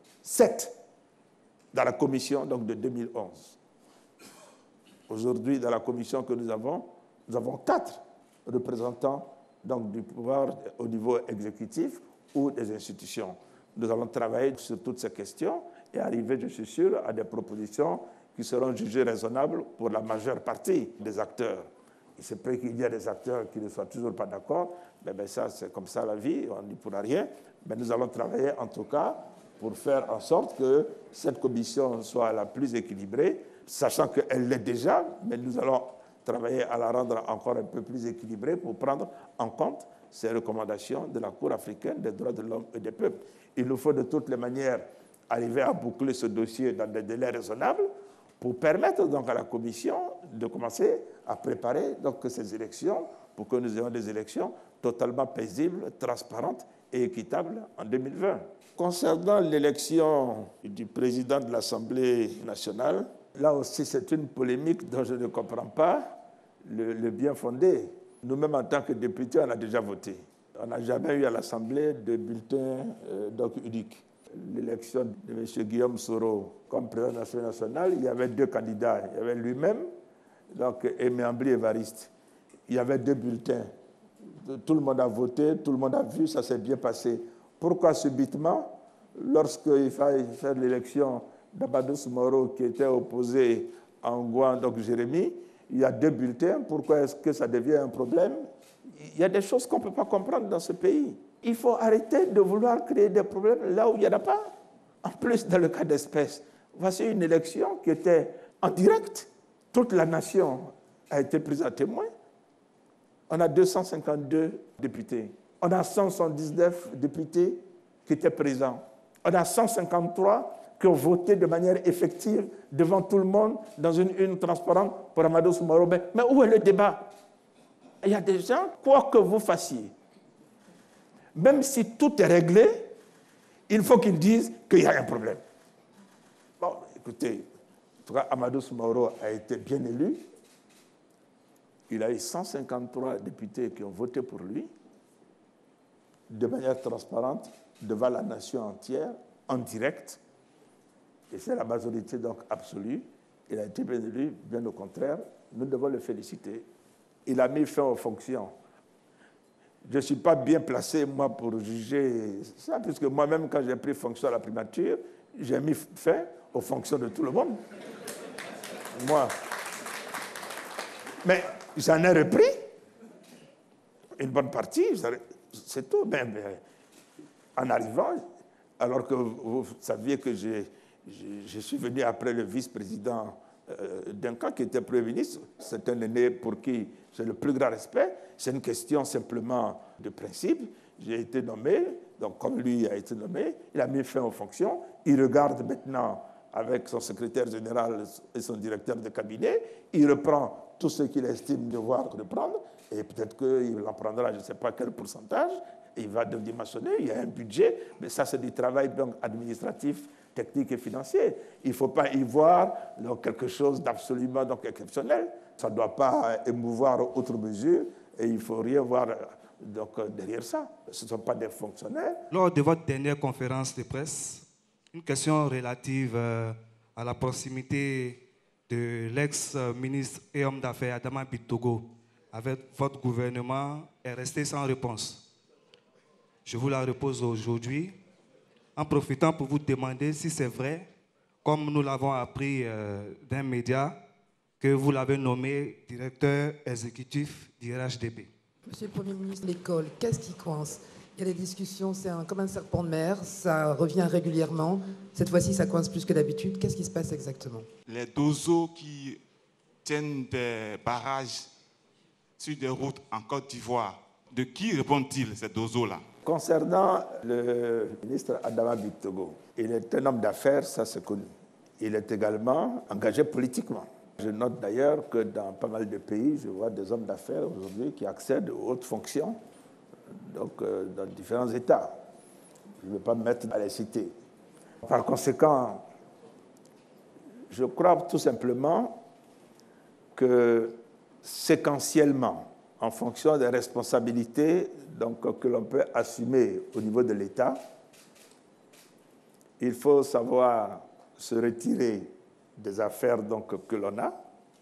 7 dans la commission donc, de 2011. Aujourd'hui, dans la commission que nous avons 4 représentants donc, du pouvoir au niveau exécutif ou des institutions. Nous allons travailler sur toutes ces questions et arriver, je suis sûr, à des propositions qui seront jugées raisonnables pour la majeure partie des acteurs. Il se peut qu'il y ait des acteurs qui ne soient toujours pas d'accord, mais ça, c'est comme ça la vie, on n'y pourra rien. Mais nous allons travailler en tout cas pour faire en sorte que cette commission soit la plus équilibrée, sachant qu'elle l'est déjà, mais nous allons travailler à la rendre encore un peu plus équilibrée pour prendre en compte ces recommandations de la Cour africaine des droits de l'homme et des peuples. Il nous faut de toutes les manières arriver à boucler ce dossier dans des délais raisonnables pour permettre donc à la Commission de commencer à préparer donc ces élections pour que nous ayons des élections totalement paisibles, transparentes et équitables en 2020. Concernant l'élection du président de l'Assemblée nationale, là aussi c'est une polémique dont je ne comprends pas le bien fondé. Nous-mêmes, en tant que députés, on a déjà voté. On n'a jamais eu à l'Assemblée de bulletin donc unique. L'élection de M. Guillaume Soro comme président de l'Assemblée nationale, il y avait 2 candidats. Il y avait lui-même, donc Aimé Ambry Évariste. Il y avait 2 bulletins. Tout le monde a voté, tout le monde a vu, ça s'est bien passé. Pourquoi subitement, lorsqu'il fallait faire l'élection d'Amadou Soumaoro qui était opposé à Ngouan, donc Jérémy, il y a 2 bulletins, pourquoi est-ce que ça devient un problème? Il y a des choses qu'on ne peut pas comprendre dans ce pays. Il faut arrêter de vouloir créer des problèmes là où il n'y en a pas. En plus, dans le cas d'espèce, voici une élection qui était en direct. Toute la nation a été prise à témoin. On a 252 députés. On a 179 députés qui étaient présents. On a 153 qui ont voté de manière effective devant tout le monde dans une urne transparente pour Amadou Soumaoro. Mais où est le débat? Il y a des gens, quoi que vous fassiez, même si tout est réglé, il faut qu'ils disent qu'il y a un problème. Bon, écoutez, en tout cas, Amadou Soumaoro a été bien élu. Il a eu 153 députés qui ont voté pour lui, de manière transparente, devant la nation entière, en direct. Et c'est la majorité donc absolue. Il a été bien élu, bien au contraire. Nous devons le féliciter. Il a mis fin aux fonctions. Je ne suis pas bien placé, moi, pour juger ça, puisque moi-même, quand j'ai pris fonction à la primature, j'ai mis fin aux fonctions de tout le monde. Moi. Mais j'en ai repris une bonne partie, c'est tout. Mais en arrivant, alors que vous saviez que je suis venu après le vice-président d'un camp qui était Premier ministre. C'est un aîné pour qui j'ai le plus grand respect. C'est une question simplement de principe. J'ai été nommé, donc comme lui a été nommé, il a mis fin aux fonctions. Il regarde maintenant avec son secrétaire général et son directeur de cabinet. Il reprend tout ce qu'il estime devoir reprendre et peut-être qu'il en prendra, je ne sais pas quel pourcentage. Il va dédimensionner, il y a un budget, mais ça c'est du travail donc, administratif, technique et financier. Il ne faut pas y voir donc, quelque chose d'absolument donc, exceptionnel. Ça ne doit pas émouvoir outre mesure et il ne faut rien voir donc, derrière ça. Ce ne sont pas des fonctionnaires. Lors de votre dernière conférence de presse, une question relative à la proximité de l'ex-ministre et homme d'affaires Adama Bitogo avec votre gouvernement est restée sans réponse. Je vous la repose aujourd'hui en profitant pour vous demander si c'est vrai, comme nous l'avons appris d'un média, que vous l'avez nommé directeur exécutif du RHDP. Monsieur le Premier ministre, l'école, qu'est-ce qui coince? Il y a des discussions, c'est comme un serpent de mer, ça revient régulièrement. Cette fois-ci, ça coince plus que d'habitude. Qu'est-ce qui se passe exactement? Les dozos qui tiennent des barrages sur des routes en Côte d'Ivoire, de qui répondent-ils, ces dozos-là? Concernant le ministre Adama Bitogo, il est un homme d'affaires, ça c'est connu. Il est également engagé politiquement. Je note d'ailleurs que dans pas mal de pays, je vois des hommes d'affaires aujourd'hui qui accèdent aux hautes fonctions donc, dans différents États. Je ne vais pas me mettre à les citer. Par conséquent, je crois tout simplement que séquentiellement, en fonction des responsabilités donc, que l'on peut assumer au niveau de l'État, il faut savoir se retirer des affaires donc, que l'on a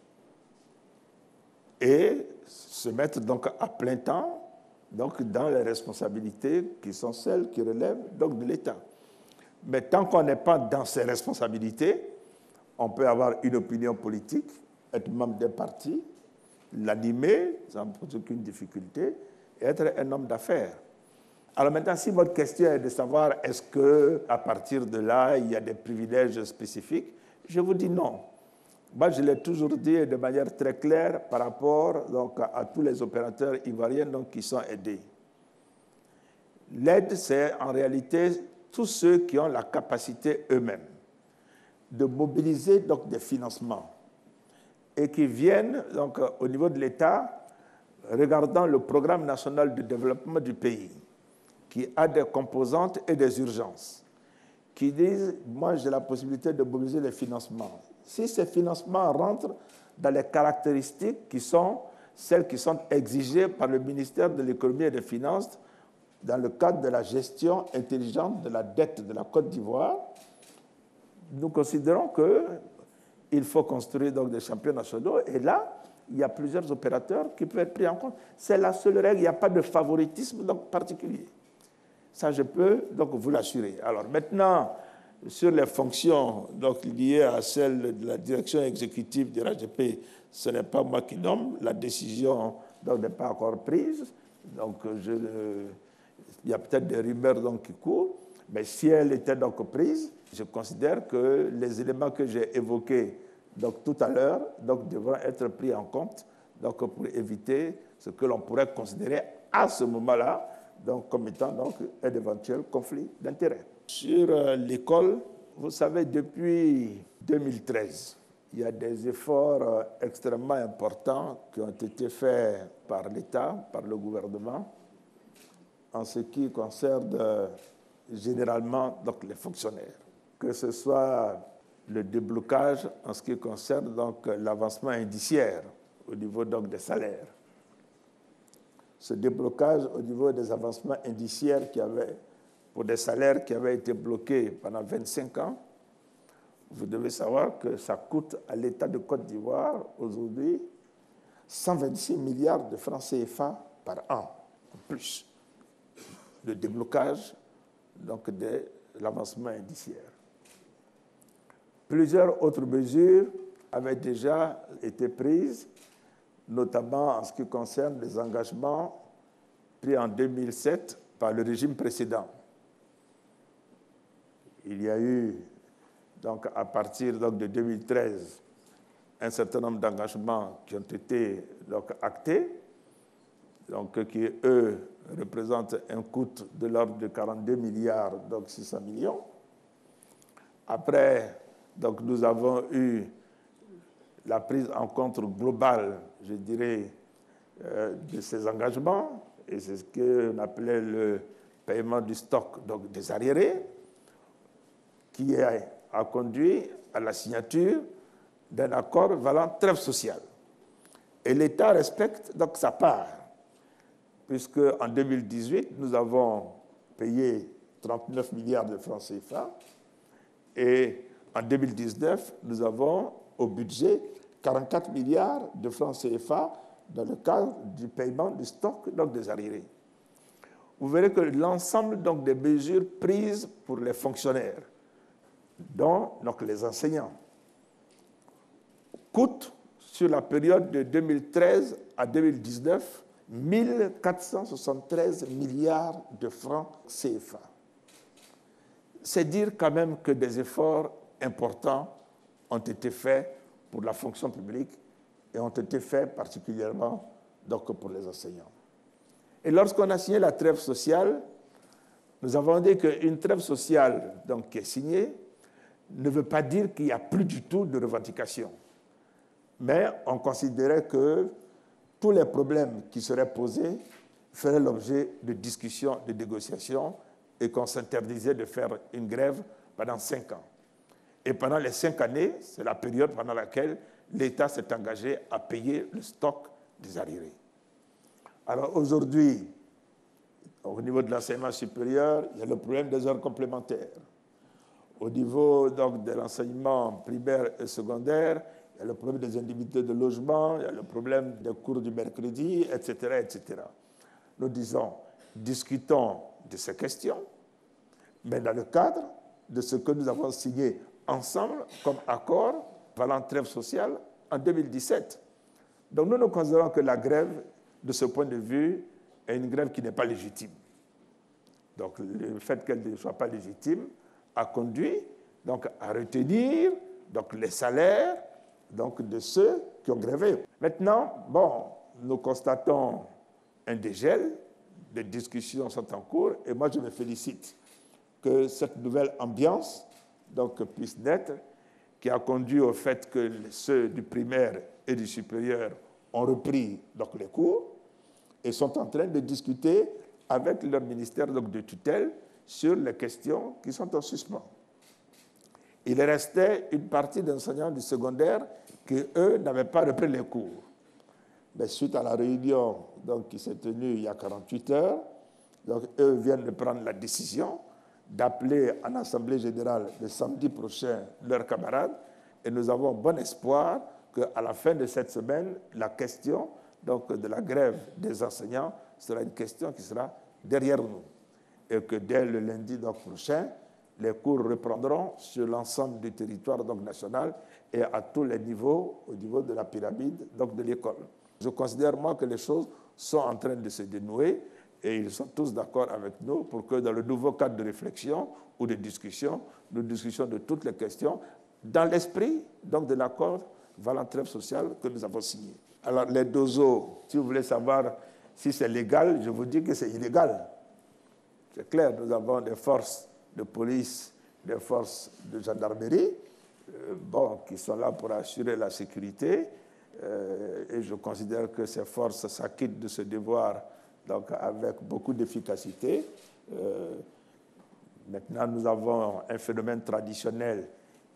et se mettre donc, à plein temps donc, dans les responsabilités qui sont celles qui relèvent donc, de l'État. Mais tant qu'on n'est pas dans ces responsabilités, on peut avoir une opinion politique, être membre d'un parti, l'animer, ça ne pose aucune difficulté, et être un homme d'affaires. Alors maintenant, si votre question est de savoir est-ce qu'à partir de là, il y a des privilèges spécifiques, je vous dis non. Moi, je l'ai toujours dit de manière très claire par rapport donc, à tous les opérateurs ivoiriens donc, qui sont aidés. L'aide, c'est en réalité tous ceux qui ont la capacité eux-mêmes de mobiliser donc, des financements et qui viennent donc, au niveau de l'État, regardant le programme national de développement du pays, qui a des composantes et des urgences, qui disent, moi j'ai la possibilité de mobiliser les financements. Si ces financements rentrent dans les caractéristiques qui sont celles qui sont exigées par le ministère de l'Économie et des Finances dans le cadre de la gestion intelligente de la dette de la Côte d'Ivoire, nous considérons qu'il faut construire donc, des champions nationaux. Et là, il y a plusieurs opérateurs qui peuvent être pris en compte. C'est la seule règle, il n'y a pas de favoritisme donc, particulier. Ça, je peux donc vous l'assurer. Alors maintenant, sur les fonctions donc, liées à celles de la direction exécutive du RHDP, ce n'est pas moi qui nomme, la décision n'est pas encore prise. Donc, il y a peut-être des rumeurs donc, qui courent, mais si elle était donc prise, je considère que les éléments que j'ai évoqués donc, tout à l'heure devront être pris en compte donc, pour éviter ce que l'on pourrait considérer à ce moment-là donc, comme étant donc, un éventuel conflit d'intérêts. Sur l'école, vous savez, depuis 2013, il y a des efforts extrêmement importants qui ont été faits par l'État, par le gouvernement, en ce qui concerne généralement donc, les fonctionnaires. Que ce soit le déblocage en ce qui concerne donc, l'avancement indiciaire au niveau donc, des salaires. Ce déblocage au niveau des avancements indiciaires pour des salaires qui avaient été bloqués pendant 25 ans, vous devez savoir que ça coûte à l'État de Côte d'Ivoire aujourd'hui 126 milliards de francs CFA par an, en plus. Le déblocage donc, de l'avancement indiciaire. Plusieurs autres mesures avaient déjà été prises, notamment en ce qui concerne les engagements pris en 2007 par le régime précédent. Il y a eu, donc, à partir donc, de 2013, un certain nombre d'engagements qui ont été donc, actés, donc, qui, eux, représentent un coût de l'ordre de 42 milliards, donc 600 millions. Après, donc, nous avons eu la prise en compte globale, je dirais, de ces engagements, et c'est ce qu'on appelait le paiement du stock, donc des arriérés, qui a conduit à la signature d'un accord valant trêve sociale. Et l'État respecte donc sa part, puisque en 2018, nous avons payé 39 milliards de francs CFA, et en 2019, nous avons au budget 44 milliards de francs CFA dans le cadre du paiement du stock donc des arriérés. Vous verrez que l'ensemble donc, des mesures prises pour les fonctionnaires, dont donc, les enseignants, coûtent sur la période de 2013 à 2019 1 473 milliards de francs CFA. C'est dire quand même que des efforts importants ont été faits pour la fonction publique et ont été faits particulièrement donc, pour les enseignants. Et lorsqu'on a signé la trêve sociale, nous avons dit qu'une trêve sociale donc, qui est signée ne veut pas dire qu'il n'y a plus du tout de revendications. Mais on considérait que tous les problèmes qui seraient posés feraient l'objet de discussions, de négociations, et qu'on s'interdisait de faire une grève pendant 5 ans. Et pendant les 5 années, c'est la période pendant laquelle l'État s'est engagé à payer le stock des arriérés. Alors aujourd'hui, au niveau de l'enseignement supérieur, il y a le problème des heures complémentaires. Au niveau donc, de l'enseignement primaire et secondaire, il y a le problème des indemnités de logement, il y a le problème des cours du mercredi, etc., etc. Nous disons, discutons de ces questions, mais dans le cadre de ce que nous avons signé ensemble comme accord valant trêve sociale en 2017. Donc nous considérons que la grève, de ce point de vue, est une grève qui n'est pas légitime. Donc le fait qu'elle ne soit pas légitime a conduit donc, à retenir donc, les salaires donc, de ceux qui ont grévé. Maintenant, bon, nous constatons un dégel, des discussions sont en cours, et moi je me félicite que cette nouvelle ambiance donc, puisse naître, qui a conduit au fait que ceux du primaire et du supérieur ont repris donc, les cours et sont en train de discuter avec leur ministère donc, de tutelle sur les questions qui sont en suspens. Il restait une partie d'enseignants du secondaire qui, eux, n'avaient pas repris les cours. Mais suite à la réunion donc, qui s'est tenue il y a 48 heures, donc, eux viennent de prendre la décision d'appeler en Assemblée générale le samedi prochain leurs camarades, et nous avons bon espoir qu'à la fin de cette semaine, la question donc, de la grève des enseignants sera une question qui sera derrière nous, et que dès le lundi donc, prochain, les cours reprendront sur l'ensemble du territoire donc, national et à tous les niveaux, au niveau de la pyramide donc, de l'école. Je considère, moi, que les choses sont en train de se dénouer et ils sont tous d'accord avec nous pour que dans le nouveau cadre de réflexion ou de discussion, nous discutions de toutes les questions dans l'esprit donc, de l'accord valant trêve sociale que nous avons signé. Alors, les dozos, si vous voulez savoir si c'est légal, je vous dis que c'est illégal. C'est clair, nous avons des forces de police, des forces de gendarmerie, qui sont là pour assurer la sécurité. Et je considère que ces forces s'acquittent de ce devoir donc, avec beaucoup d'efficacité. Maintenant, nous avons un phénomène traditionnel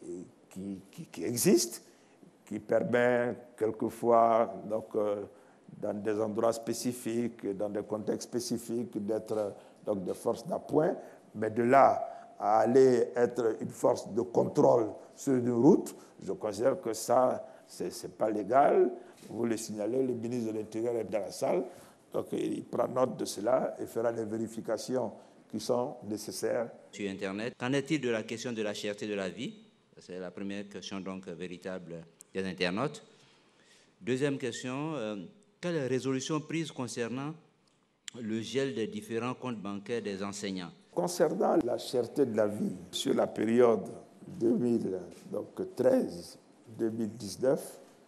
qui existe, qui permet quelquefois, donc, dans des endroits spécifiques, dans des contextes spécifiques, d'être donc, des forces d'appoint, mais de là à aller être une force de contrôle sur une route, je considère que ça, ce n'est pas légal. Vous le signalez, le ministre de l'Intérieur est dans la salle, donc il prend note de cela et fera les vérifications qui sont nécessaires. Sur Internet, qu'en est-il de la question de la cherté de la vie? C'est la première question donc véritable des internautes. Deuxième question, quelle résolution prise concernant le gel des différents comptes bancaires des enseignants? Concernant la cherté de la vie, sur la période 2013-2019,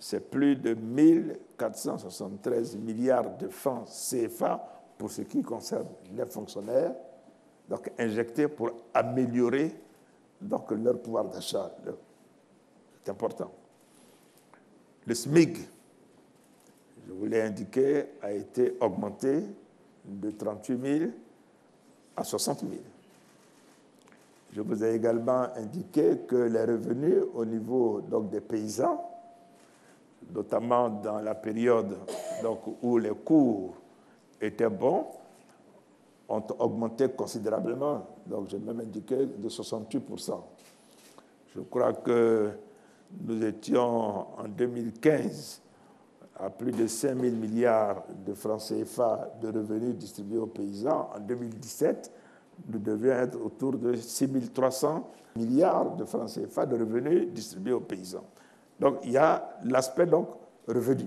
c'est plus de 1473 milliards de francs CFA pour ce qui concerne les fonctionnaires, donc injectés pour améliorer donc, leur pouvoir d'achat. C'est important. Le SMIC, je vous l'ai indiqué, a été augmenté de 38 000 à 60 000. Je vous ai également indiqué que les revenus au niveau donc, des paysans, notamment dans la période donc, où les cours étaient bons, ont augmenté considérablement. Donc, j'ai même indiqué de 68%. Je crois que nous étions en 2015 à plus de 5 000 milliards de francs CFA de revenus distribués aux paysans. En 2017, nous devions être autour de 6 300 milliards de francs CFA de revenus distribués aux paysans. Donc, il y a l'aspect donc revenu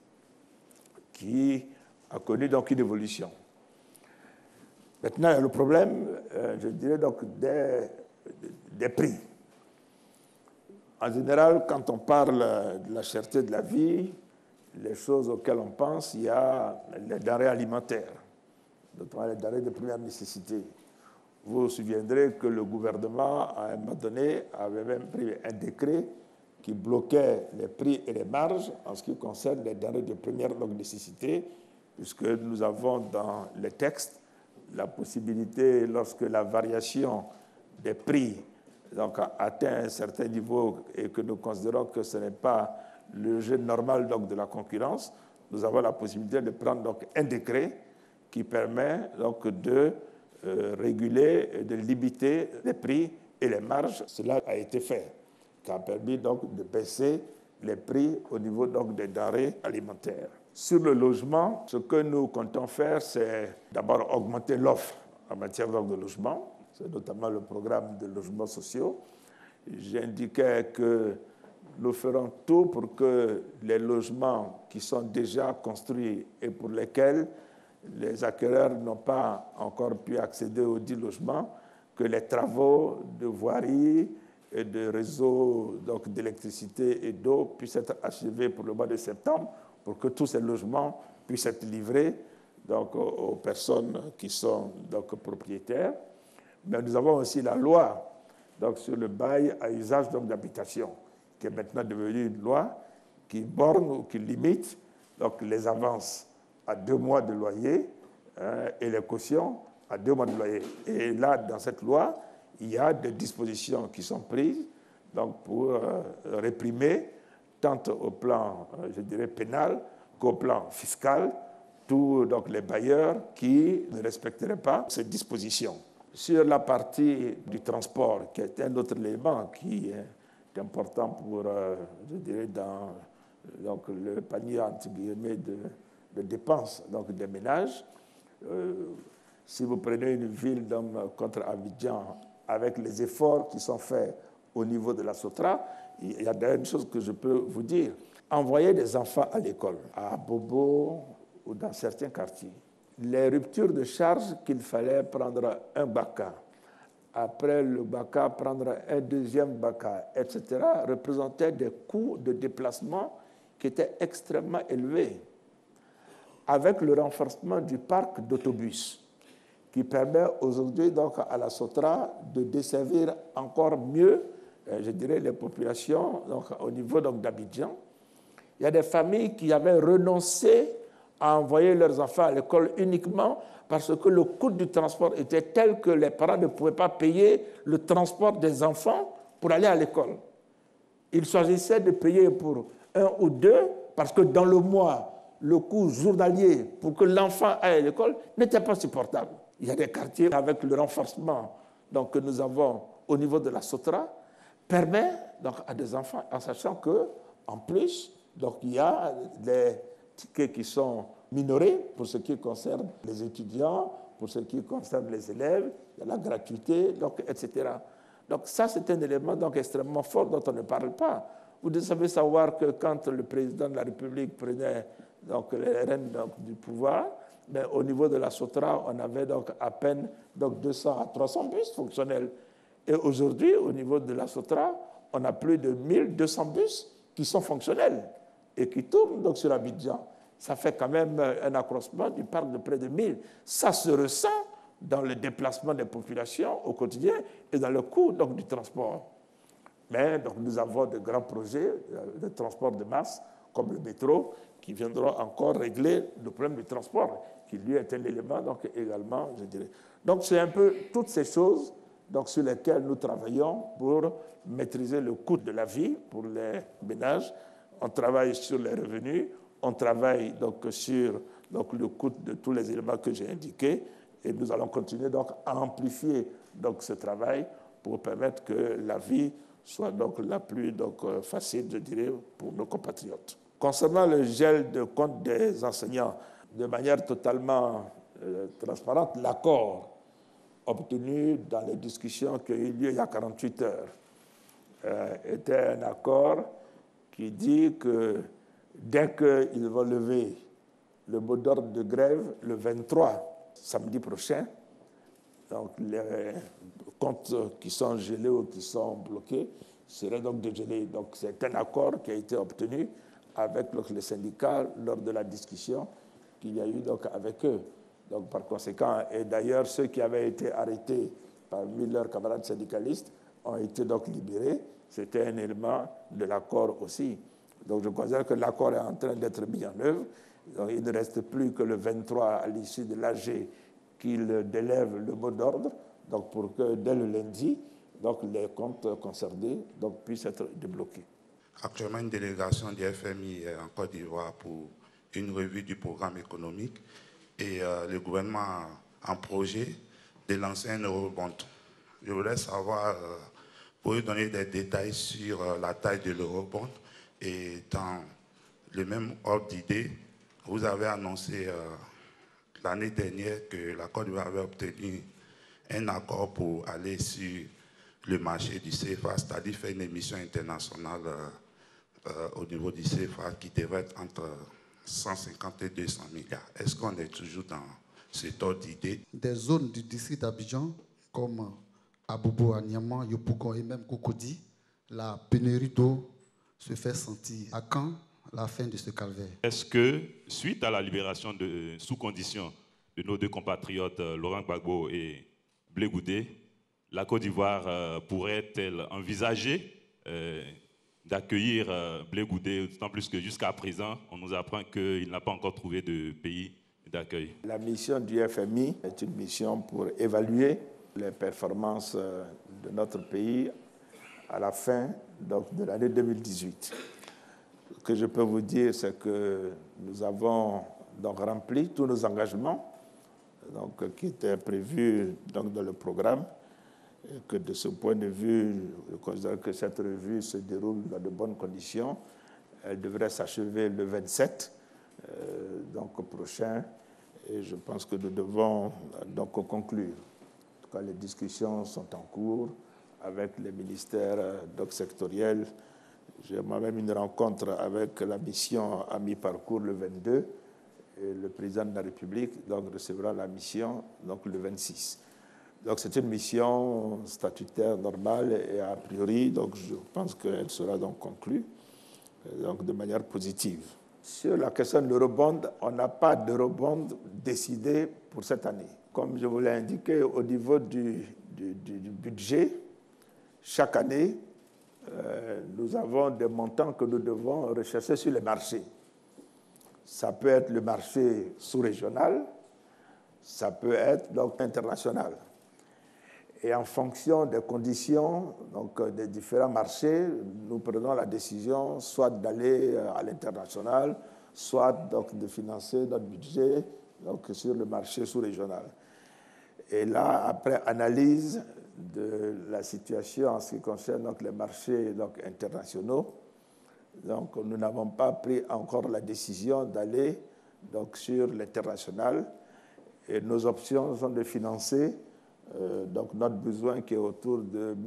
qui a connu donc une évolution. Maintenant, il y a le problème, je dirais donc, des prix. En général, quand on parle de la cherté de la vie, les choses auxquelles on pense, il y a les denrées alimentaires, notamment les denrées de première nécessité. Vous vous souviendrez que le gouvernement, à un moment donné, avait même pris un décret qui bloquait les prix et les marges en ce qui concerne les denrées de première nécessité, puisque nous avons dans les textes la possibilité, lorsque la variation des prix donc, atteint un certain niveau et que nous considérons que ce n'est pas le jeu normal donc, de la concurrence, nous avons la possibilité de prendre donc, un décret qui permet donc, de réguler et de limiter les prix et les marges. Cela a été fait, qui a permis donc, de baisser les prix au niveau donc, des denrées alimentaires. Sur le logement, ce que nous comptons faire, c'est d'abord augmenter l'offre en matière donc, de logement. C'est notamment le programme de logements sociaux. J'indiquais que nous ferons tout pour que les logements qui sont déjà construits et pour lesquels les acquéreurs n'ont pas encore pu accéder aux dits logements, que les travaux de voirie et de réseaux d'électricité et d'eau puissent être achevés pour le mois de septembre, pour que tous ces logements puissent être livrés donc, aux personnes qui sont donc, propriétaires. Mais nous avons aussi la loi donc, sur le bail à usage d'habitation, qui est maintenant devenue une loi qui borne ou qui limite donc, les avances à 2 mois de loyer et les cautions à 2 mois de loyer. Et là, dans cette loi, il y a des dispositions qui sont prises donc, pour réprimer, tant au plan, je dirais, pénal qu'au plan fiscal, tous donc, les bailleurs qui ne respecteraient pas ces dispositions. Sur la partie du transport, qui est un autre élément qui est important pour, je dirais, dans donc, le panier entre guillemets de dépenses donc, des ménages, si vous prenez une ville contre Abidjan, avec les efforts qui sont faits au niveau de la SOTRA, il y a une chose que je peux vous dire. Envoyer des enfants à l'école, à Bobo ou dans certains quartiers, les ruptures de charge qu'il fallait prendre un BACA, après le BACA, prendre un deuxième BACA, etc., représentaient des coûts de déplacement qui étaient extrêmement élevés. Avec le renforcement du parc d'autobus, qui permet aujourd'hui donc à la SOTRA de desservir encore mieux, je dirais, les populations donc, au niveau d'Abidjan. Il y a des familles qui avaient renoncé à envoyer leurs enfants à l'école uniquement parce que le coût du transport était tel que les parents ne pouvaient pas payer le transport des enfants pour aller à l'école. Ils choisissaient de payer pour 1 ou 2 parce que dans le mois, le coût journalier pour que l'enfant aille à l'école n'était pas supportable. Il y a des quartiers avec le renforcement donc, que nous avons au niveau de la SOTRA permet donc, à des enfants, en sachant qu'en plus, donc, il y a des tickets qui sont minorés pour ce qui concerne les étudiants, pour ce qui concerne les élèves, il y a la gratuité, donc, etc. Donc ça, c'est un élément donc, extrêmement fort dont on ne parle pas. Vous devez savoir que quand le président de la République prenait donc, les rênes donc, du pouvoir, mais au niveau de la SOTRA, on avait donc à peine donc 200 à 300 bus fonctionnels. Et aujourd'hui, au niveau de la SOTRA, on a plus de 1200 bus qui sont fonctionnels. et qui tournent donc sur Abidjan, ça fait quand même un accroissement du parc de près de 1000. Ça se ressent dans le déplacement des populations au quotidien et dans le coût donc, du transport. Mais donc, nous avons de grands projets de transport de masse, comme le métro, qui viendront encore régler le problème du transport, qui lui est un élément donc, également, je dirais. Donc c'est un peu toutes ces choses donc, sur lesquelles nous travaillons pour maîtriser le coût de la vie pour les ménages. On travaille sur les revenus, on travaille donc, sur donc, le coût de tous les éléments que j'ai indiqués, et nous allons continuer donc, à amplifier donc, ce travail pour permettre que la vie soit donc, la plus donc, facile, je dirais, pour nos compatriotes. Concernant le gel de compte des enseignants, de manière totalement transparente, l'accord obtenu dans les discussions qui ont eu lieu il y a 48 heures était un accord qui dit que dès qu'ils vont lever le mot d'ordre de grève le 23, samedi prochain, donc les comptes qui sont gelés ou qui sont bloqués seraient donc dégelés. Donc c'est un accord qui a été obtenu avec les syndicats lors de la discussion qu'il y a eu donc avec eux. Donc par conséquent, et d'ailleurs ceux qui avaient été arrêtés parmi leurs camarades syndicalistes ont été donc libérés. C'était un élément de l'accord aussi. Donc je considère que l'accord est en train d'être mis en œuvre. Donc, il ne reste plus que le 23 à l'issue de l'AG qu'il délève le mot d'ordre, donc pour que dès le lundi, donc les comptes concernés donc, puissent être débloqués. Actuellement, une délégation du FMI est en Côte d'Ivoire pour une revue du programme économique et le gouvernement a un projet de lancer un eurobond. Je voulais savoir, pour vous donner des détails sur la taille de l'eurobond et dans le même ordre d'idée, vous avez annoncé l'année dernière que la Côte d'Ivoire avait obtenu un accord pour aller sur le marché du CFA, c'est-à-dire faire une émission internationale au niveau du CFA qui devrait être entre 150 et 200 milliards. Est-ce qu'on est toujours dans cet ordre d'idée? Des zones du district d'Abidjan, comme Abobo, Niamant, Yopougon et même Cocody, la pénurie d'eau se fait sentir. À quand la fin de ce calvaire? Est-ce que, suite à la libération sous condition de nos deux compatriotes Laurent Gbagbo et Blé Goudé, la Côte d'Ivoire pourrait-elle envisager d'accueillir Blé Goudé, d'autant plus que jusqu'à présent, on nous apprend qu'il n'a pas encore trouvé de pays d'accueil? La mission du FMI est une mission pour évaluer les performances de notre pays à la fin donc, de l'année 2018. Ce que je peux vous dire, c'est que nous avons donc rempli tous nos engagements donc, qui étaient prévus donc, dans le programme. Et que de ce point de vue, je considère que cette revue se déroule dans de bonnes conditions. Elle devrait s'achever le 27 donc prochain. Et je pense que nous devons donc conclure. En tout cas, les discussions sont en cours avec les ministères donc, sectoriels. J'ai moi-même une rencontre avec la mission à mi-parcours le 22 et le président de la République donc, recevra la mission donc, le 26. Donc c'est une mission statutaire normale et a priori, donc je pense qu'elle sera donc conclue donc de manière positive. Sur la question de l'eurobond, on n'a pas d'eurobond décidé pour cette année. Comme je vous l'ai indiqué, au niveau du budget, chaque année, nous avons des montants que nous devons rechercher sur les marchés. Ça peut être le marché sous-régional, ça peut être donc international. Et en fonction des conditions donc, des différents marchés, nous prenons la décision soit d'aller à l'international, soit donc, de financer notre budget donc, sur le marché sous-régional. Et là, après analyse de la situation en ce qui concerne donc, les marchés donc, internationaux, donc, nous n'avons pas pris encore la décision d'aller donc, sur l'international. Et nos options sont de financer donc notre besoin qui est autour de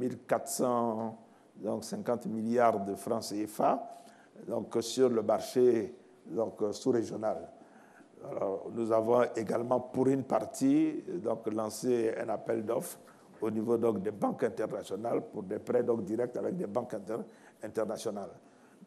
1450 milliards de francs CFA donc sur le marché donc, sous-régional. Alors, nous avons également pour une partie donc, lancé un appel d'offres au niveau donc, des banques internationales pour des prêts donc, directs avec des banques internationales.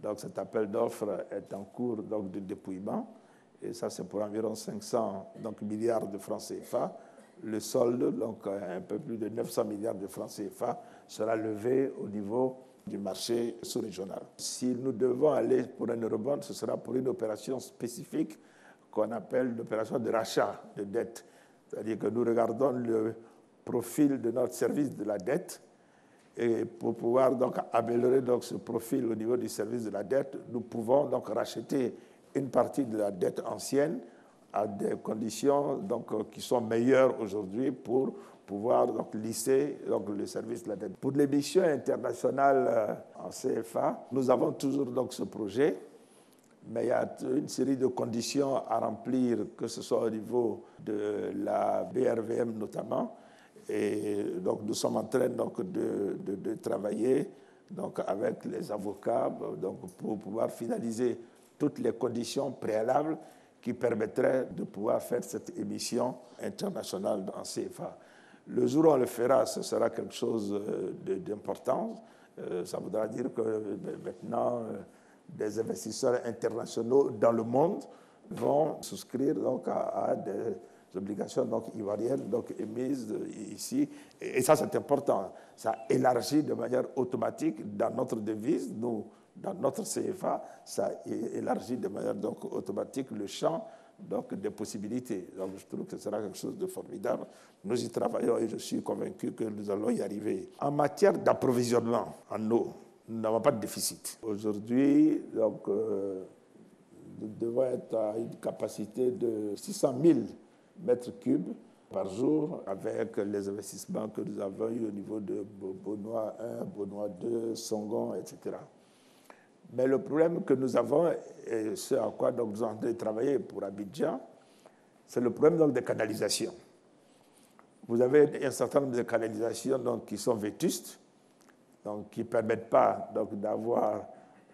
Donc cet appel d'offres est en cours donc, de dépouillement. Et ça, c'est pour environ 500 milliards de francs CFA. Le solde, donc un peu plus de 900 milliards de francs CFA, sera levé au niveau du marché sous-régional. Si nous devons aller pour un eurobond, ce sera pour une opération spécifique qu'on appelle l'opération de rachat de dette. C'est-à-dire que nous regardons le profil de notre service de la dette et pour pouvoir donc améliorer donc, ce profil au niveau du service de la dette, nous pouvons donc racheter une partie de la dette ancienne à des conditions donc, qui sont meilleures aujourd'hui pour pouvoir donc, lisser donc, le service de la dette. Pour l'émission internationale en CFA, nous avons toujours donc, ce projet, mais il y a une série de conditions à remplir, que ce soit au niveau de la BRVM notamment. Et donc, nous sommes en train donc, de travailler donc, avec les avocats donc, pour pouvoir finaliser toutes les conditions préalables qui permettraient de pouvoir faire cette émission internationale en CFA. Le jour où on le fera, ce sera quelque chose d'important. Ça voudra dire que maintenant, des investisseurs internationaux dans le monde vont souscrire donc, à des obligations donc, ivoiriennes donc, émises ici. Et ça, c'est important. Ça élargit de manière automatique dans notre devise, nous, dans notre CFA, ça élargit de manière donc, automatique le champ donc, des possibilités. Donc, je trouve que ce sera quelque chose de formidable. Nous y travaillons et je suis convaincu que nous allons y arriver. En matière d'approvisionnement en eau, nous n'avons pas de déficit. Aujourd'hui, donc, nous devons être à une capacité de 600 000 mètres cubes par jour avec les investissements que nous avons eu au niveau de Bonois 1, Bonois 2, Songon, etc. Mais le problème que nous avons, et ce à quoi donc, nous avons travaillé pour Abidjan, c'est le problème donc, des canalisations. Vous avez un certain nombre de canalisations donc, qui sont vétustes, donc, qui ne permettent pas d'avoir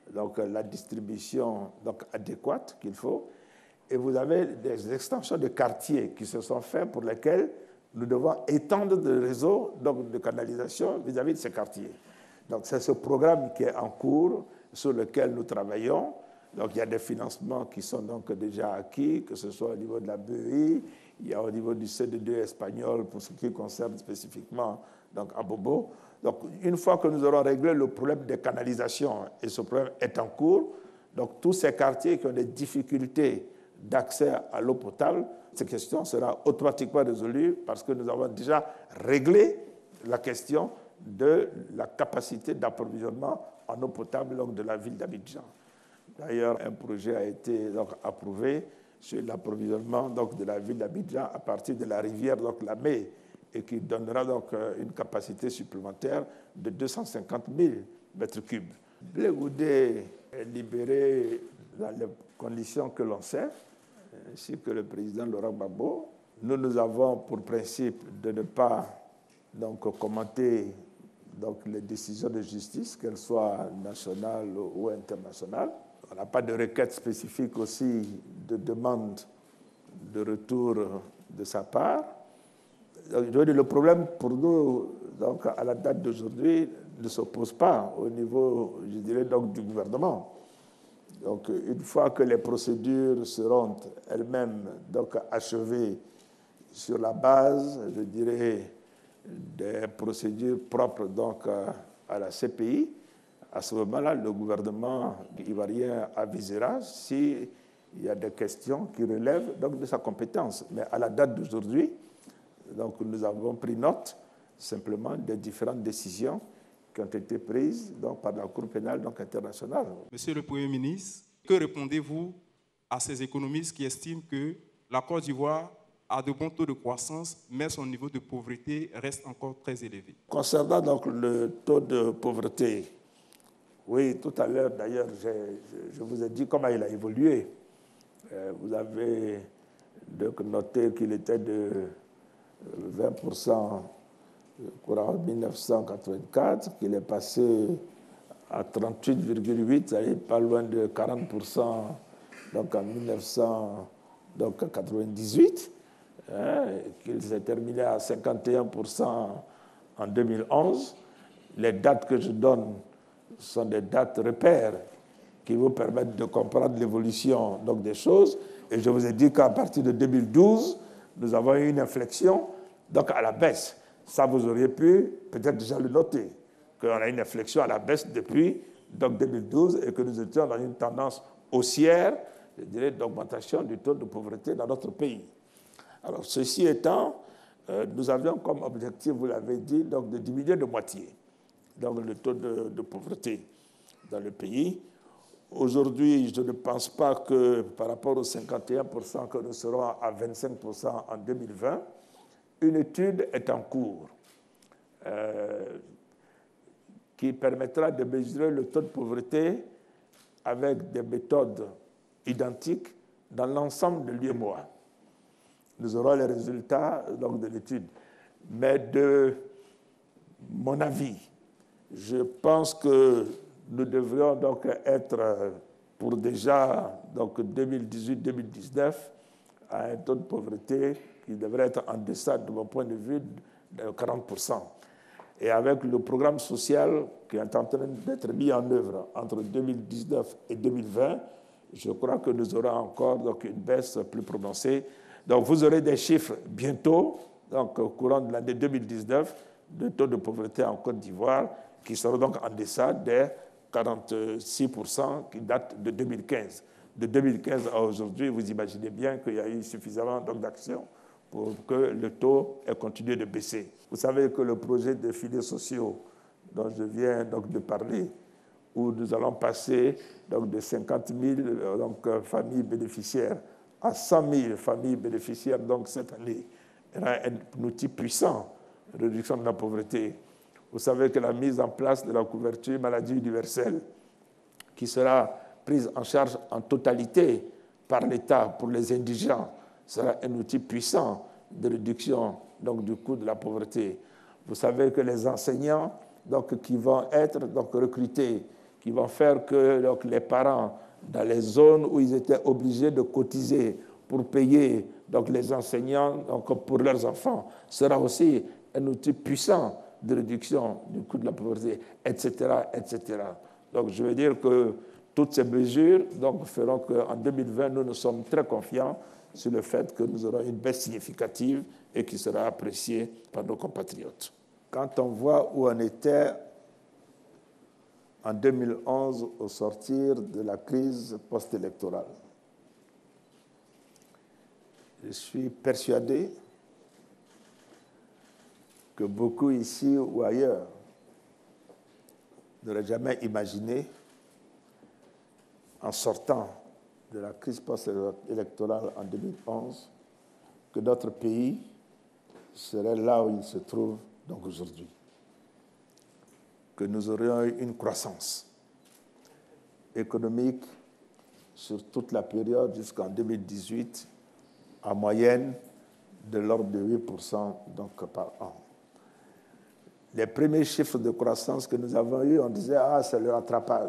la distribution donc, adéquate qu'il faut. Et vous avez des extensions de quartiers qui se sont faites pour lesquelles nous devons étendre le réseau donc, de canalisation vis-à-vis de ces quartiers. Donc c'est ce programme qui est en cours, sur lequel nous travaillons. Donc il y a des financements qui sont donc déjà acquis, que ce soit au niveau de la BEI, il y a au niveau du CDD espagnol pour ce qui concerne spécifiquement donc, Abobo. Donc une fois que nous aurons réglé le problème des canalisations, et ce problème est en cours, donc tous ces quartiers qui ont des difficultés d'accès à l'eau potable, cette question sera automatiquement résolue parce que nous avons déjà réglé la question de la capacité d'approvisionnement en eau potable donc, de la ville d'Abidjan. D'ailleurs, un projet a été donc, approuvé sur l'approvisionnement donc, de la ville d'Abidjan à partir de la rivière donc, la Mé, et qui donnera donc une capacité supplémentaire de 250 000 mètres cubes. Blé Goudé est libéré dans les conditions que l'on sait, ainsi que le président Laurent Gbagbo. Nous avons pour principe de ne pas donc, commenter donc, les décisions de justice, qu'elles soient nationales ou internationales. On n'a pas de requête spécifique aussi de demande de retour de sa part. Donc, le problème pour nous, donc, à la date d'aujourd'hui, ne s'oppose pas au niveau, je dirais, donc, du gouvernement. Donc, une fois que les procédures seront elles-mêmes donc, achevées sur la base, je dirais, des procédures propres donc, à la CPI, à ce moment-là, le gouvernement ivoirien avisera s'il y a des questions qui relèvent donc, de sa compétence. Mais à la date d'aujourd'hui, donc, nous avons pris note simplement des différentes décisions qui ont été prises donc, par la Cour pénale donc, internationale. Monsieur le Premier ministre, que répondez-vous à ces économistes qui estiment que la Côte d'Ivoire a de bons taux de croissance, mais son niveau de pauvreté reste encore très élevé? Concernant donc le taux de pauvreté, oui, tout à l'heure d'ailleurs, je vous ai dit comment il a évolué. Vous avez donc noté qu'il était de 20% en 1984, qu'il est passé à 38,8, c'est-à-dire pas loin de 40% donc en 1998, qu'il s'est terminé à 51% en 2011. Les dates que je donne sont des dates repères qui vous permettent de comprendre l'évolution des choses. Et je vous ai dit qu'à partir de 2012, nous avons eu une inflexion donc à la baisse. Ça, vous auriez pu peut-être déjà le noter, qu'on a une inflexion à la baisse depuis donc 2012 et que nous étions dans une tendance haussière, je dirais, d'augmentation du taux de pauvreté dans notre pays. Alors, ceci étant, nous avions comme objectif, vous l'avez dit, donc de diminuer de moitié donc, le taux de pauvreté dans le pays. Aujourd'hui, je ne pense pas que par rapport aux 51% que nous serons à 25% en 2020, une étude est en cours qui permettra de mesurer le taux de pauvreté avec des méthodes identiques dans l'ensemble de l'UEMOA. Nous aurons les résultats donc, de l'étude. Mais de mon avis, je pense que nous devrions donc être pour déjà 2018-2019 à un taux de pauvreté qui devrait être en deçà, de mon point de vue, de 40%. Et avec le programme social qui est en train d'être mis en œuvre entre 2019 et 2020, je crois que nous aurons encore donc, une baisse plus prononcée. Donc vous aurez des chiffres bientôt, donc au courant de l'année 2019, de taux de pauvreté en Côte d'Ivoire, qui seront donc en deçà des 46% qui datent de 2015. De 2015 à aujourd'hui, vous imaginez bien qu'il y a eu suffisamment d'actions pour que le taux ait continué de baisser. Vous savez que le projet de filets sociaux dont je viens donc de parler, où nous allons passer donc de 50 000 familles bénéficiaires à 100 000 familles bénéficiaires donc cette année, sera un outil puissant de réduction de la pauvreté. Vous savez que la mise en place de la couverture maladie universelle, qui sera prise en charge en totalité par l'État pour les indigents, sera un outil puissant de réduction donc, du coût de la pauvreté. Vous savez que les enseignants donc, qui vont être donc, recrutés, qui vont faire que donc, les parents, dans les zones où ils étaient obligés de cotiser pour payer donc, les enseignants donc, pour leurs enfants, sera aussi un outil puissant de réduction du coût de la pauvreté, etc., etc. Donc, je veux dire que toutes ces mesures donc, feront qu'en 2020, nous sommes très confiants sur le fait que nous aurons une baisse significative et qui sera appréciée par nos compatriotes. Quand on voit où on était en 2011 au sortir de la crise post-électorale, je suis persuadé que beaucoup ici ou ailleurs n'auraient jamais imaginé, en sortant de la crise post-électorale en 2011, que notre pays serait là où il se trouve donc aujourd'hui. Que nous aurions eu une croissance économique sur toute la période jusqu'en 2018, en moyenne de l'ordre de 8% donc, par an. Les premiers chiffres de croissance que nous avons eus, on disait « Ah, c'est le rattrapage ».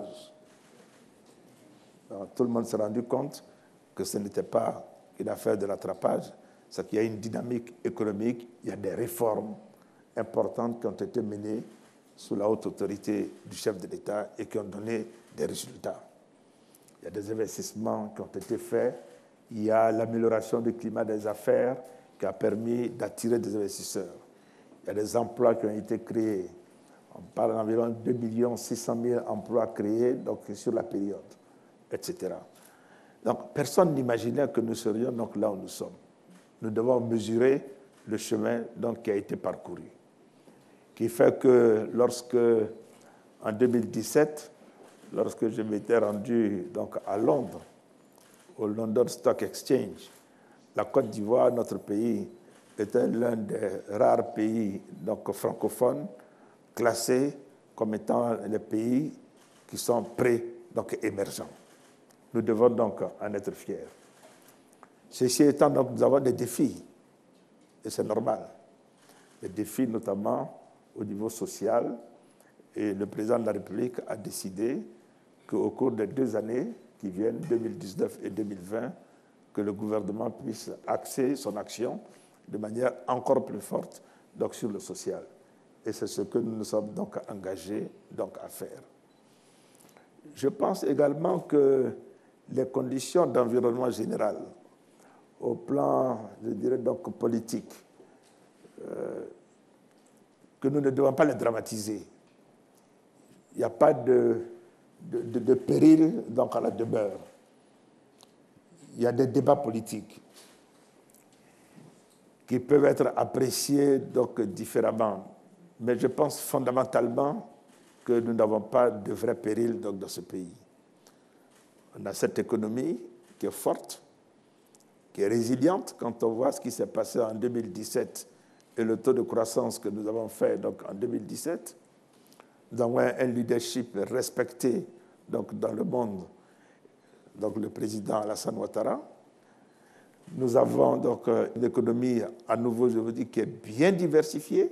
Tout le monde s'est rendu compte que ce n'était pas une affaire de rattrapage, c'est qu'il y a une dynamique économique, il y a des réformes importantes qui ont été menées sous la haute autorité du chef de l'État et qui ont donné des résultats. Il y a des investissements qui ont été faits, il y a l'amélioration du climat des affaires qui a permis d'attirer des investisseurs. Il y a des emplois qui ont été créés. On parle d'environ 2 600 000 emplois créés donc, sur la période, etc. Donc, personne n'imaginait que nous serions donc, là où nous sommes. Nous devons mesurer le chemin donc, qui a été parcouru. Qui fait que lorsque, en 2017, lorsque je m'étais rendu donc, à Londres, au London Stock Exchange, la Côte d'Ivoire, notre pays, était l'un des rares pays donc, francophones classés comme étant les pays qui sont pré-émergents. Nous devons donc en être fiers. Ceci étant, donc, nous avons des défis, et c'est normal. Des défis notamment au niveau social, et le président de la République a décidé qu'au cours des 2 années qui viennent, 2019 et 2020, que le gouvernement puisse axer son action de manière encore plus forte donc, sur le social. Et c'est ce que nous nous sommes donc engagés donc, à faire. Je pense également que les conditions d'environnement général, au plan, je dirais donc, politique, que nous ne devons pas les dramatiser. Il n'y a pas de péril donc, à la demeure. Il y a des débats politiques qui peuvent être appréciés donc, différemment. Mais je pense fondamentalement que nous n'avons pas de vrai péril donc, dans ce pays. On a cette économie qui est forte, qui est résiliente. Quand on voit ce qui s'est passé en 2017 et le taux de croissance que nous avons fait donc, en 2017, nous avons un leadership respecté donc, dans le monde, donc le président Alassane Ouattara. Nous avons donc une économie, à nouveau, je vous dis, qui est bien diversifiée.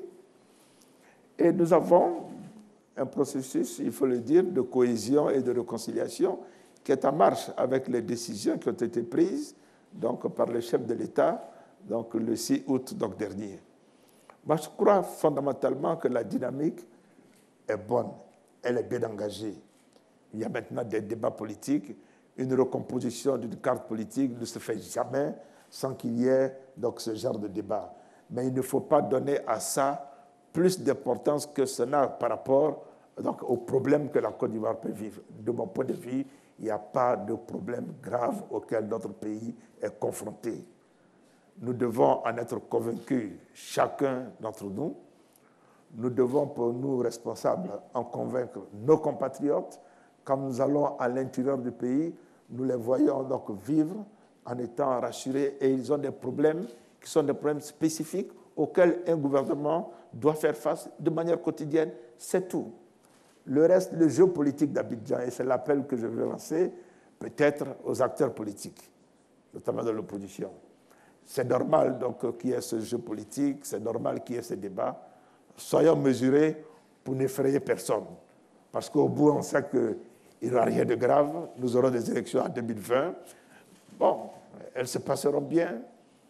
Et nous avons un processus, il faut le dire, de cohésion et de réconciliation qui est en marche avec les décisions qui ont été prises donc, par le chef de l'État donc, le 6 août donc, dernier. Moi, je crois fondamentalement que la dynamique est bonne, elle est bien engagée. Il y a maintenant des débats politiques. Une recomposition d'une carte politique ne se fait jamais sans qu'il y ait donc, ce genre de débat. Mais il ne faut pas donner à ça plus d'importance que cela par rapport donc, aux problèmes que la Côte d'Ivoire peut vivre. De mon point de vue, il n'y a pas de problème grave auquel notre pays est confronté. Nous devons en être convaincus, chacun d'entre nous. Nous devons, pour nous responsables, en convaincre nos compatriotes. Quand nous allons à l'intérieur du pays, nous les voyons donc vivre en étant rassurés et ils ont des problèmes qui sont des problèmes spécifiques auxquels un gouvernement doit faire face de manière quotidienne, c'est tout. Le reste, le jeu politique d'Abidjan, et c'est l'appel que je veux lancer, peut-être aux acteurs politiques, notamment de l'opposition. C'est normal donc qu'il y ait ce jeu politique, c'est normal qu'il y ait ce débat. Soyons mesurés pour n'effrayer personne. Parce qu'au bout, on sait qu'il n'y aura rien de grave. Nous aurons des élections en 2020. Bon, elles se passeront bien.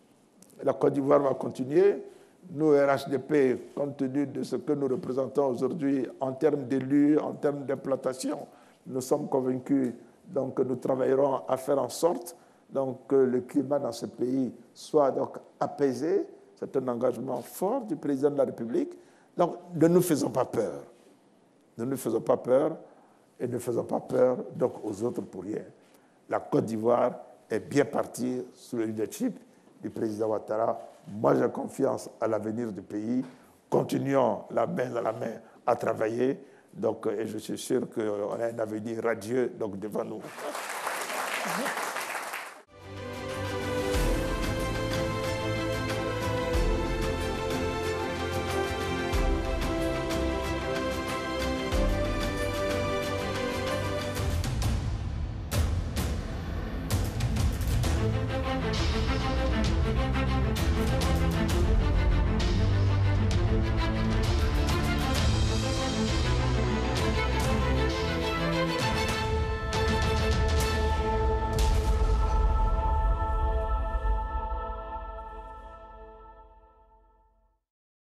La Côte d'Ivoire va continuer. Nous, RHDP, compte tenu de ce que nous représentons aujourd'hui en termes d'élus, en termes d'implantation, nous sommes convaincus donc, que nous travaillerons à faire en sorte donc, que le climat dans ce pays soit donc, apaisé. C'est un engagement fort du président de la République. Donc, ne nous faisons pas peur. Ne nous faisons pas peur et ne faisons pas peur donc, aux autres pour rien. La Côte d'Ivoire est bien partie sous le leadership du président Ouattara. Moi, j'ai confiance à l'avenir du pays. Continuons la main dans la main à travailler. Donc, et je suis sûr qu'on a un avenir radieux donc, devant nous.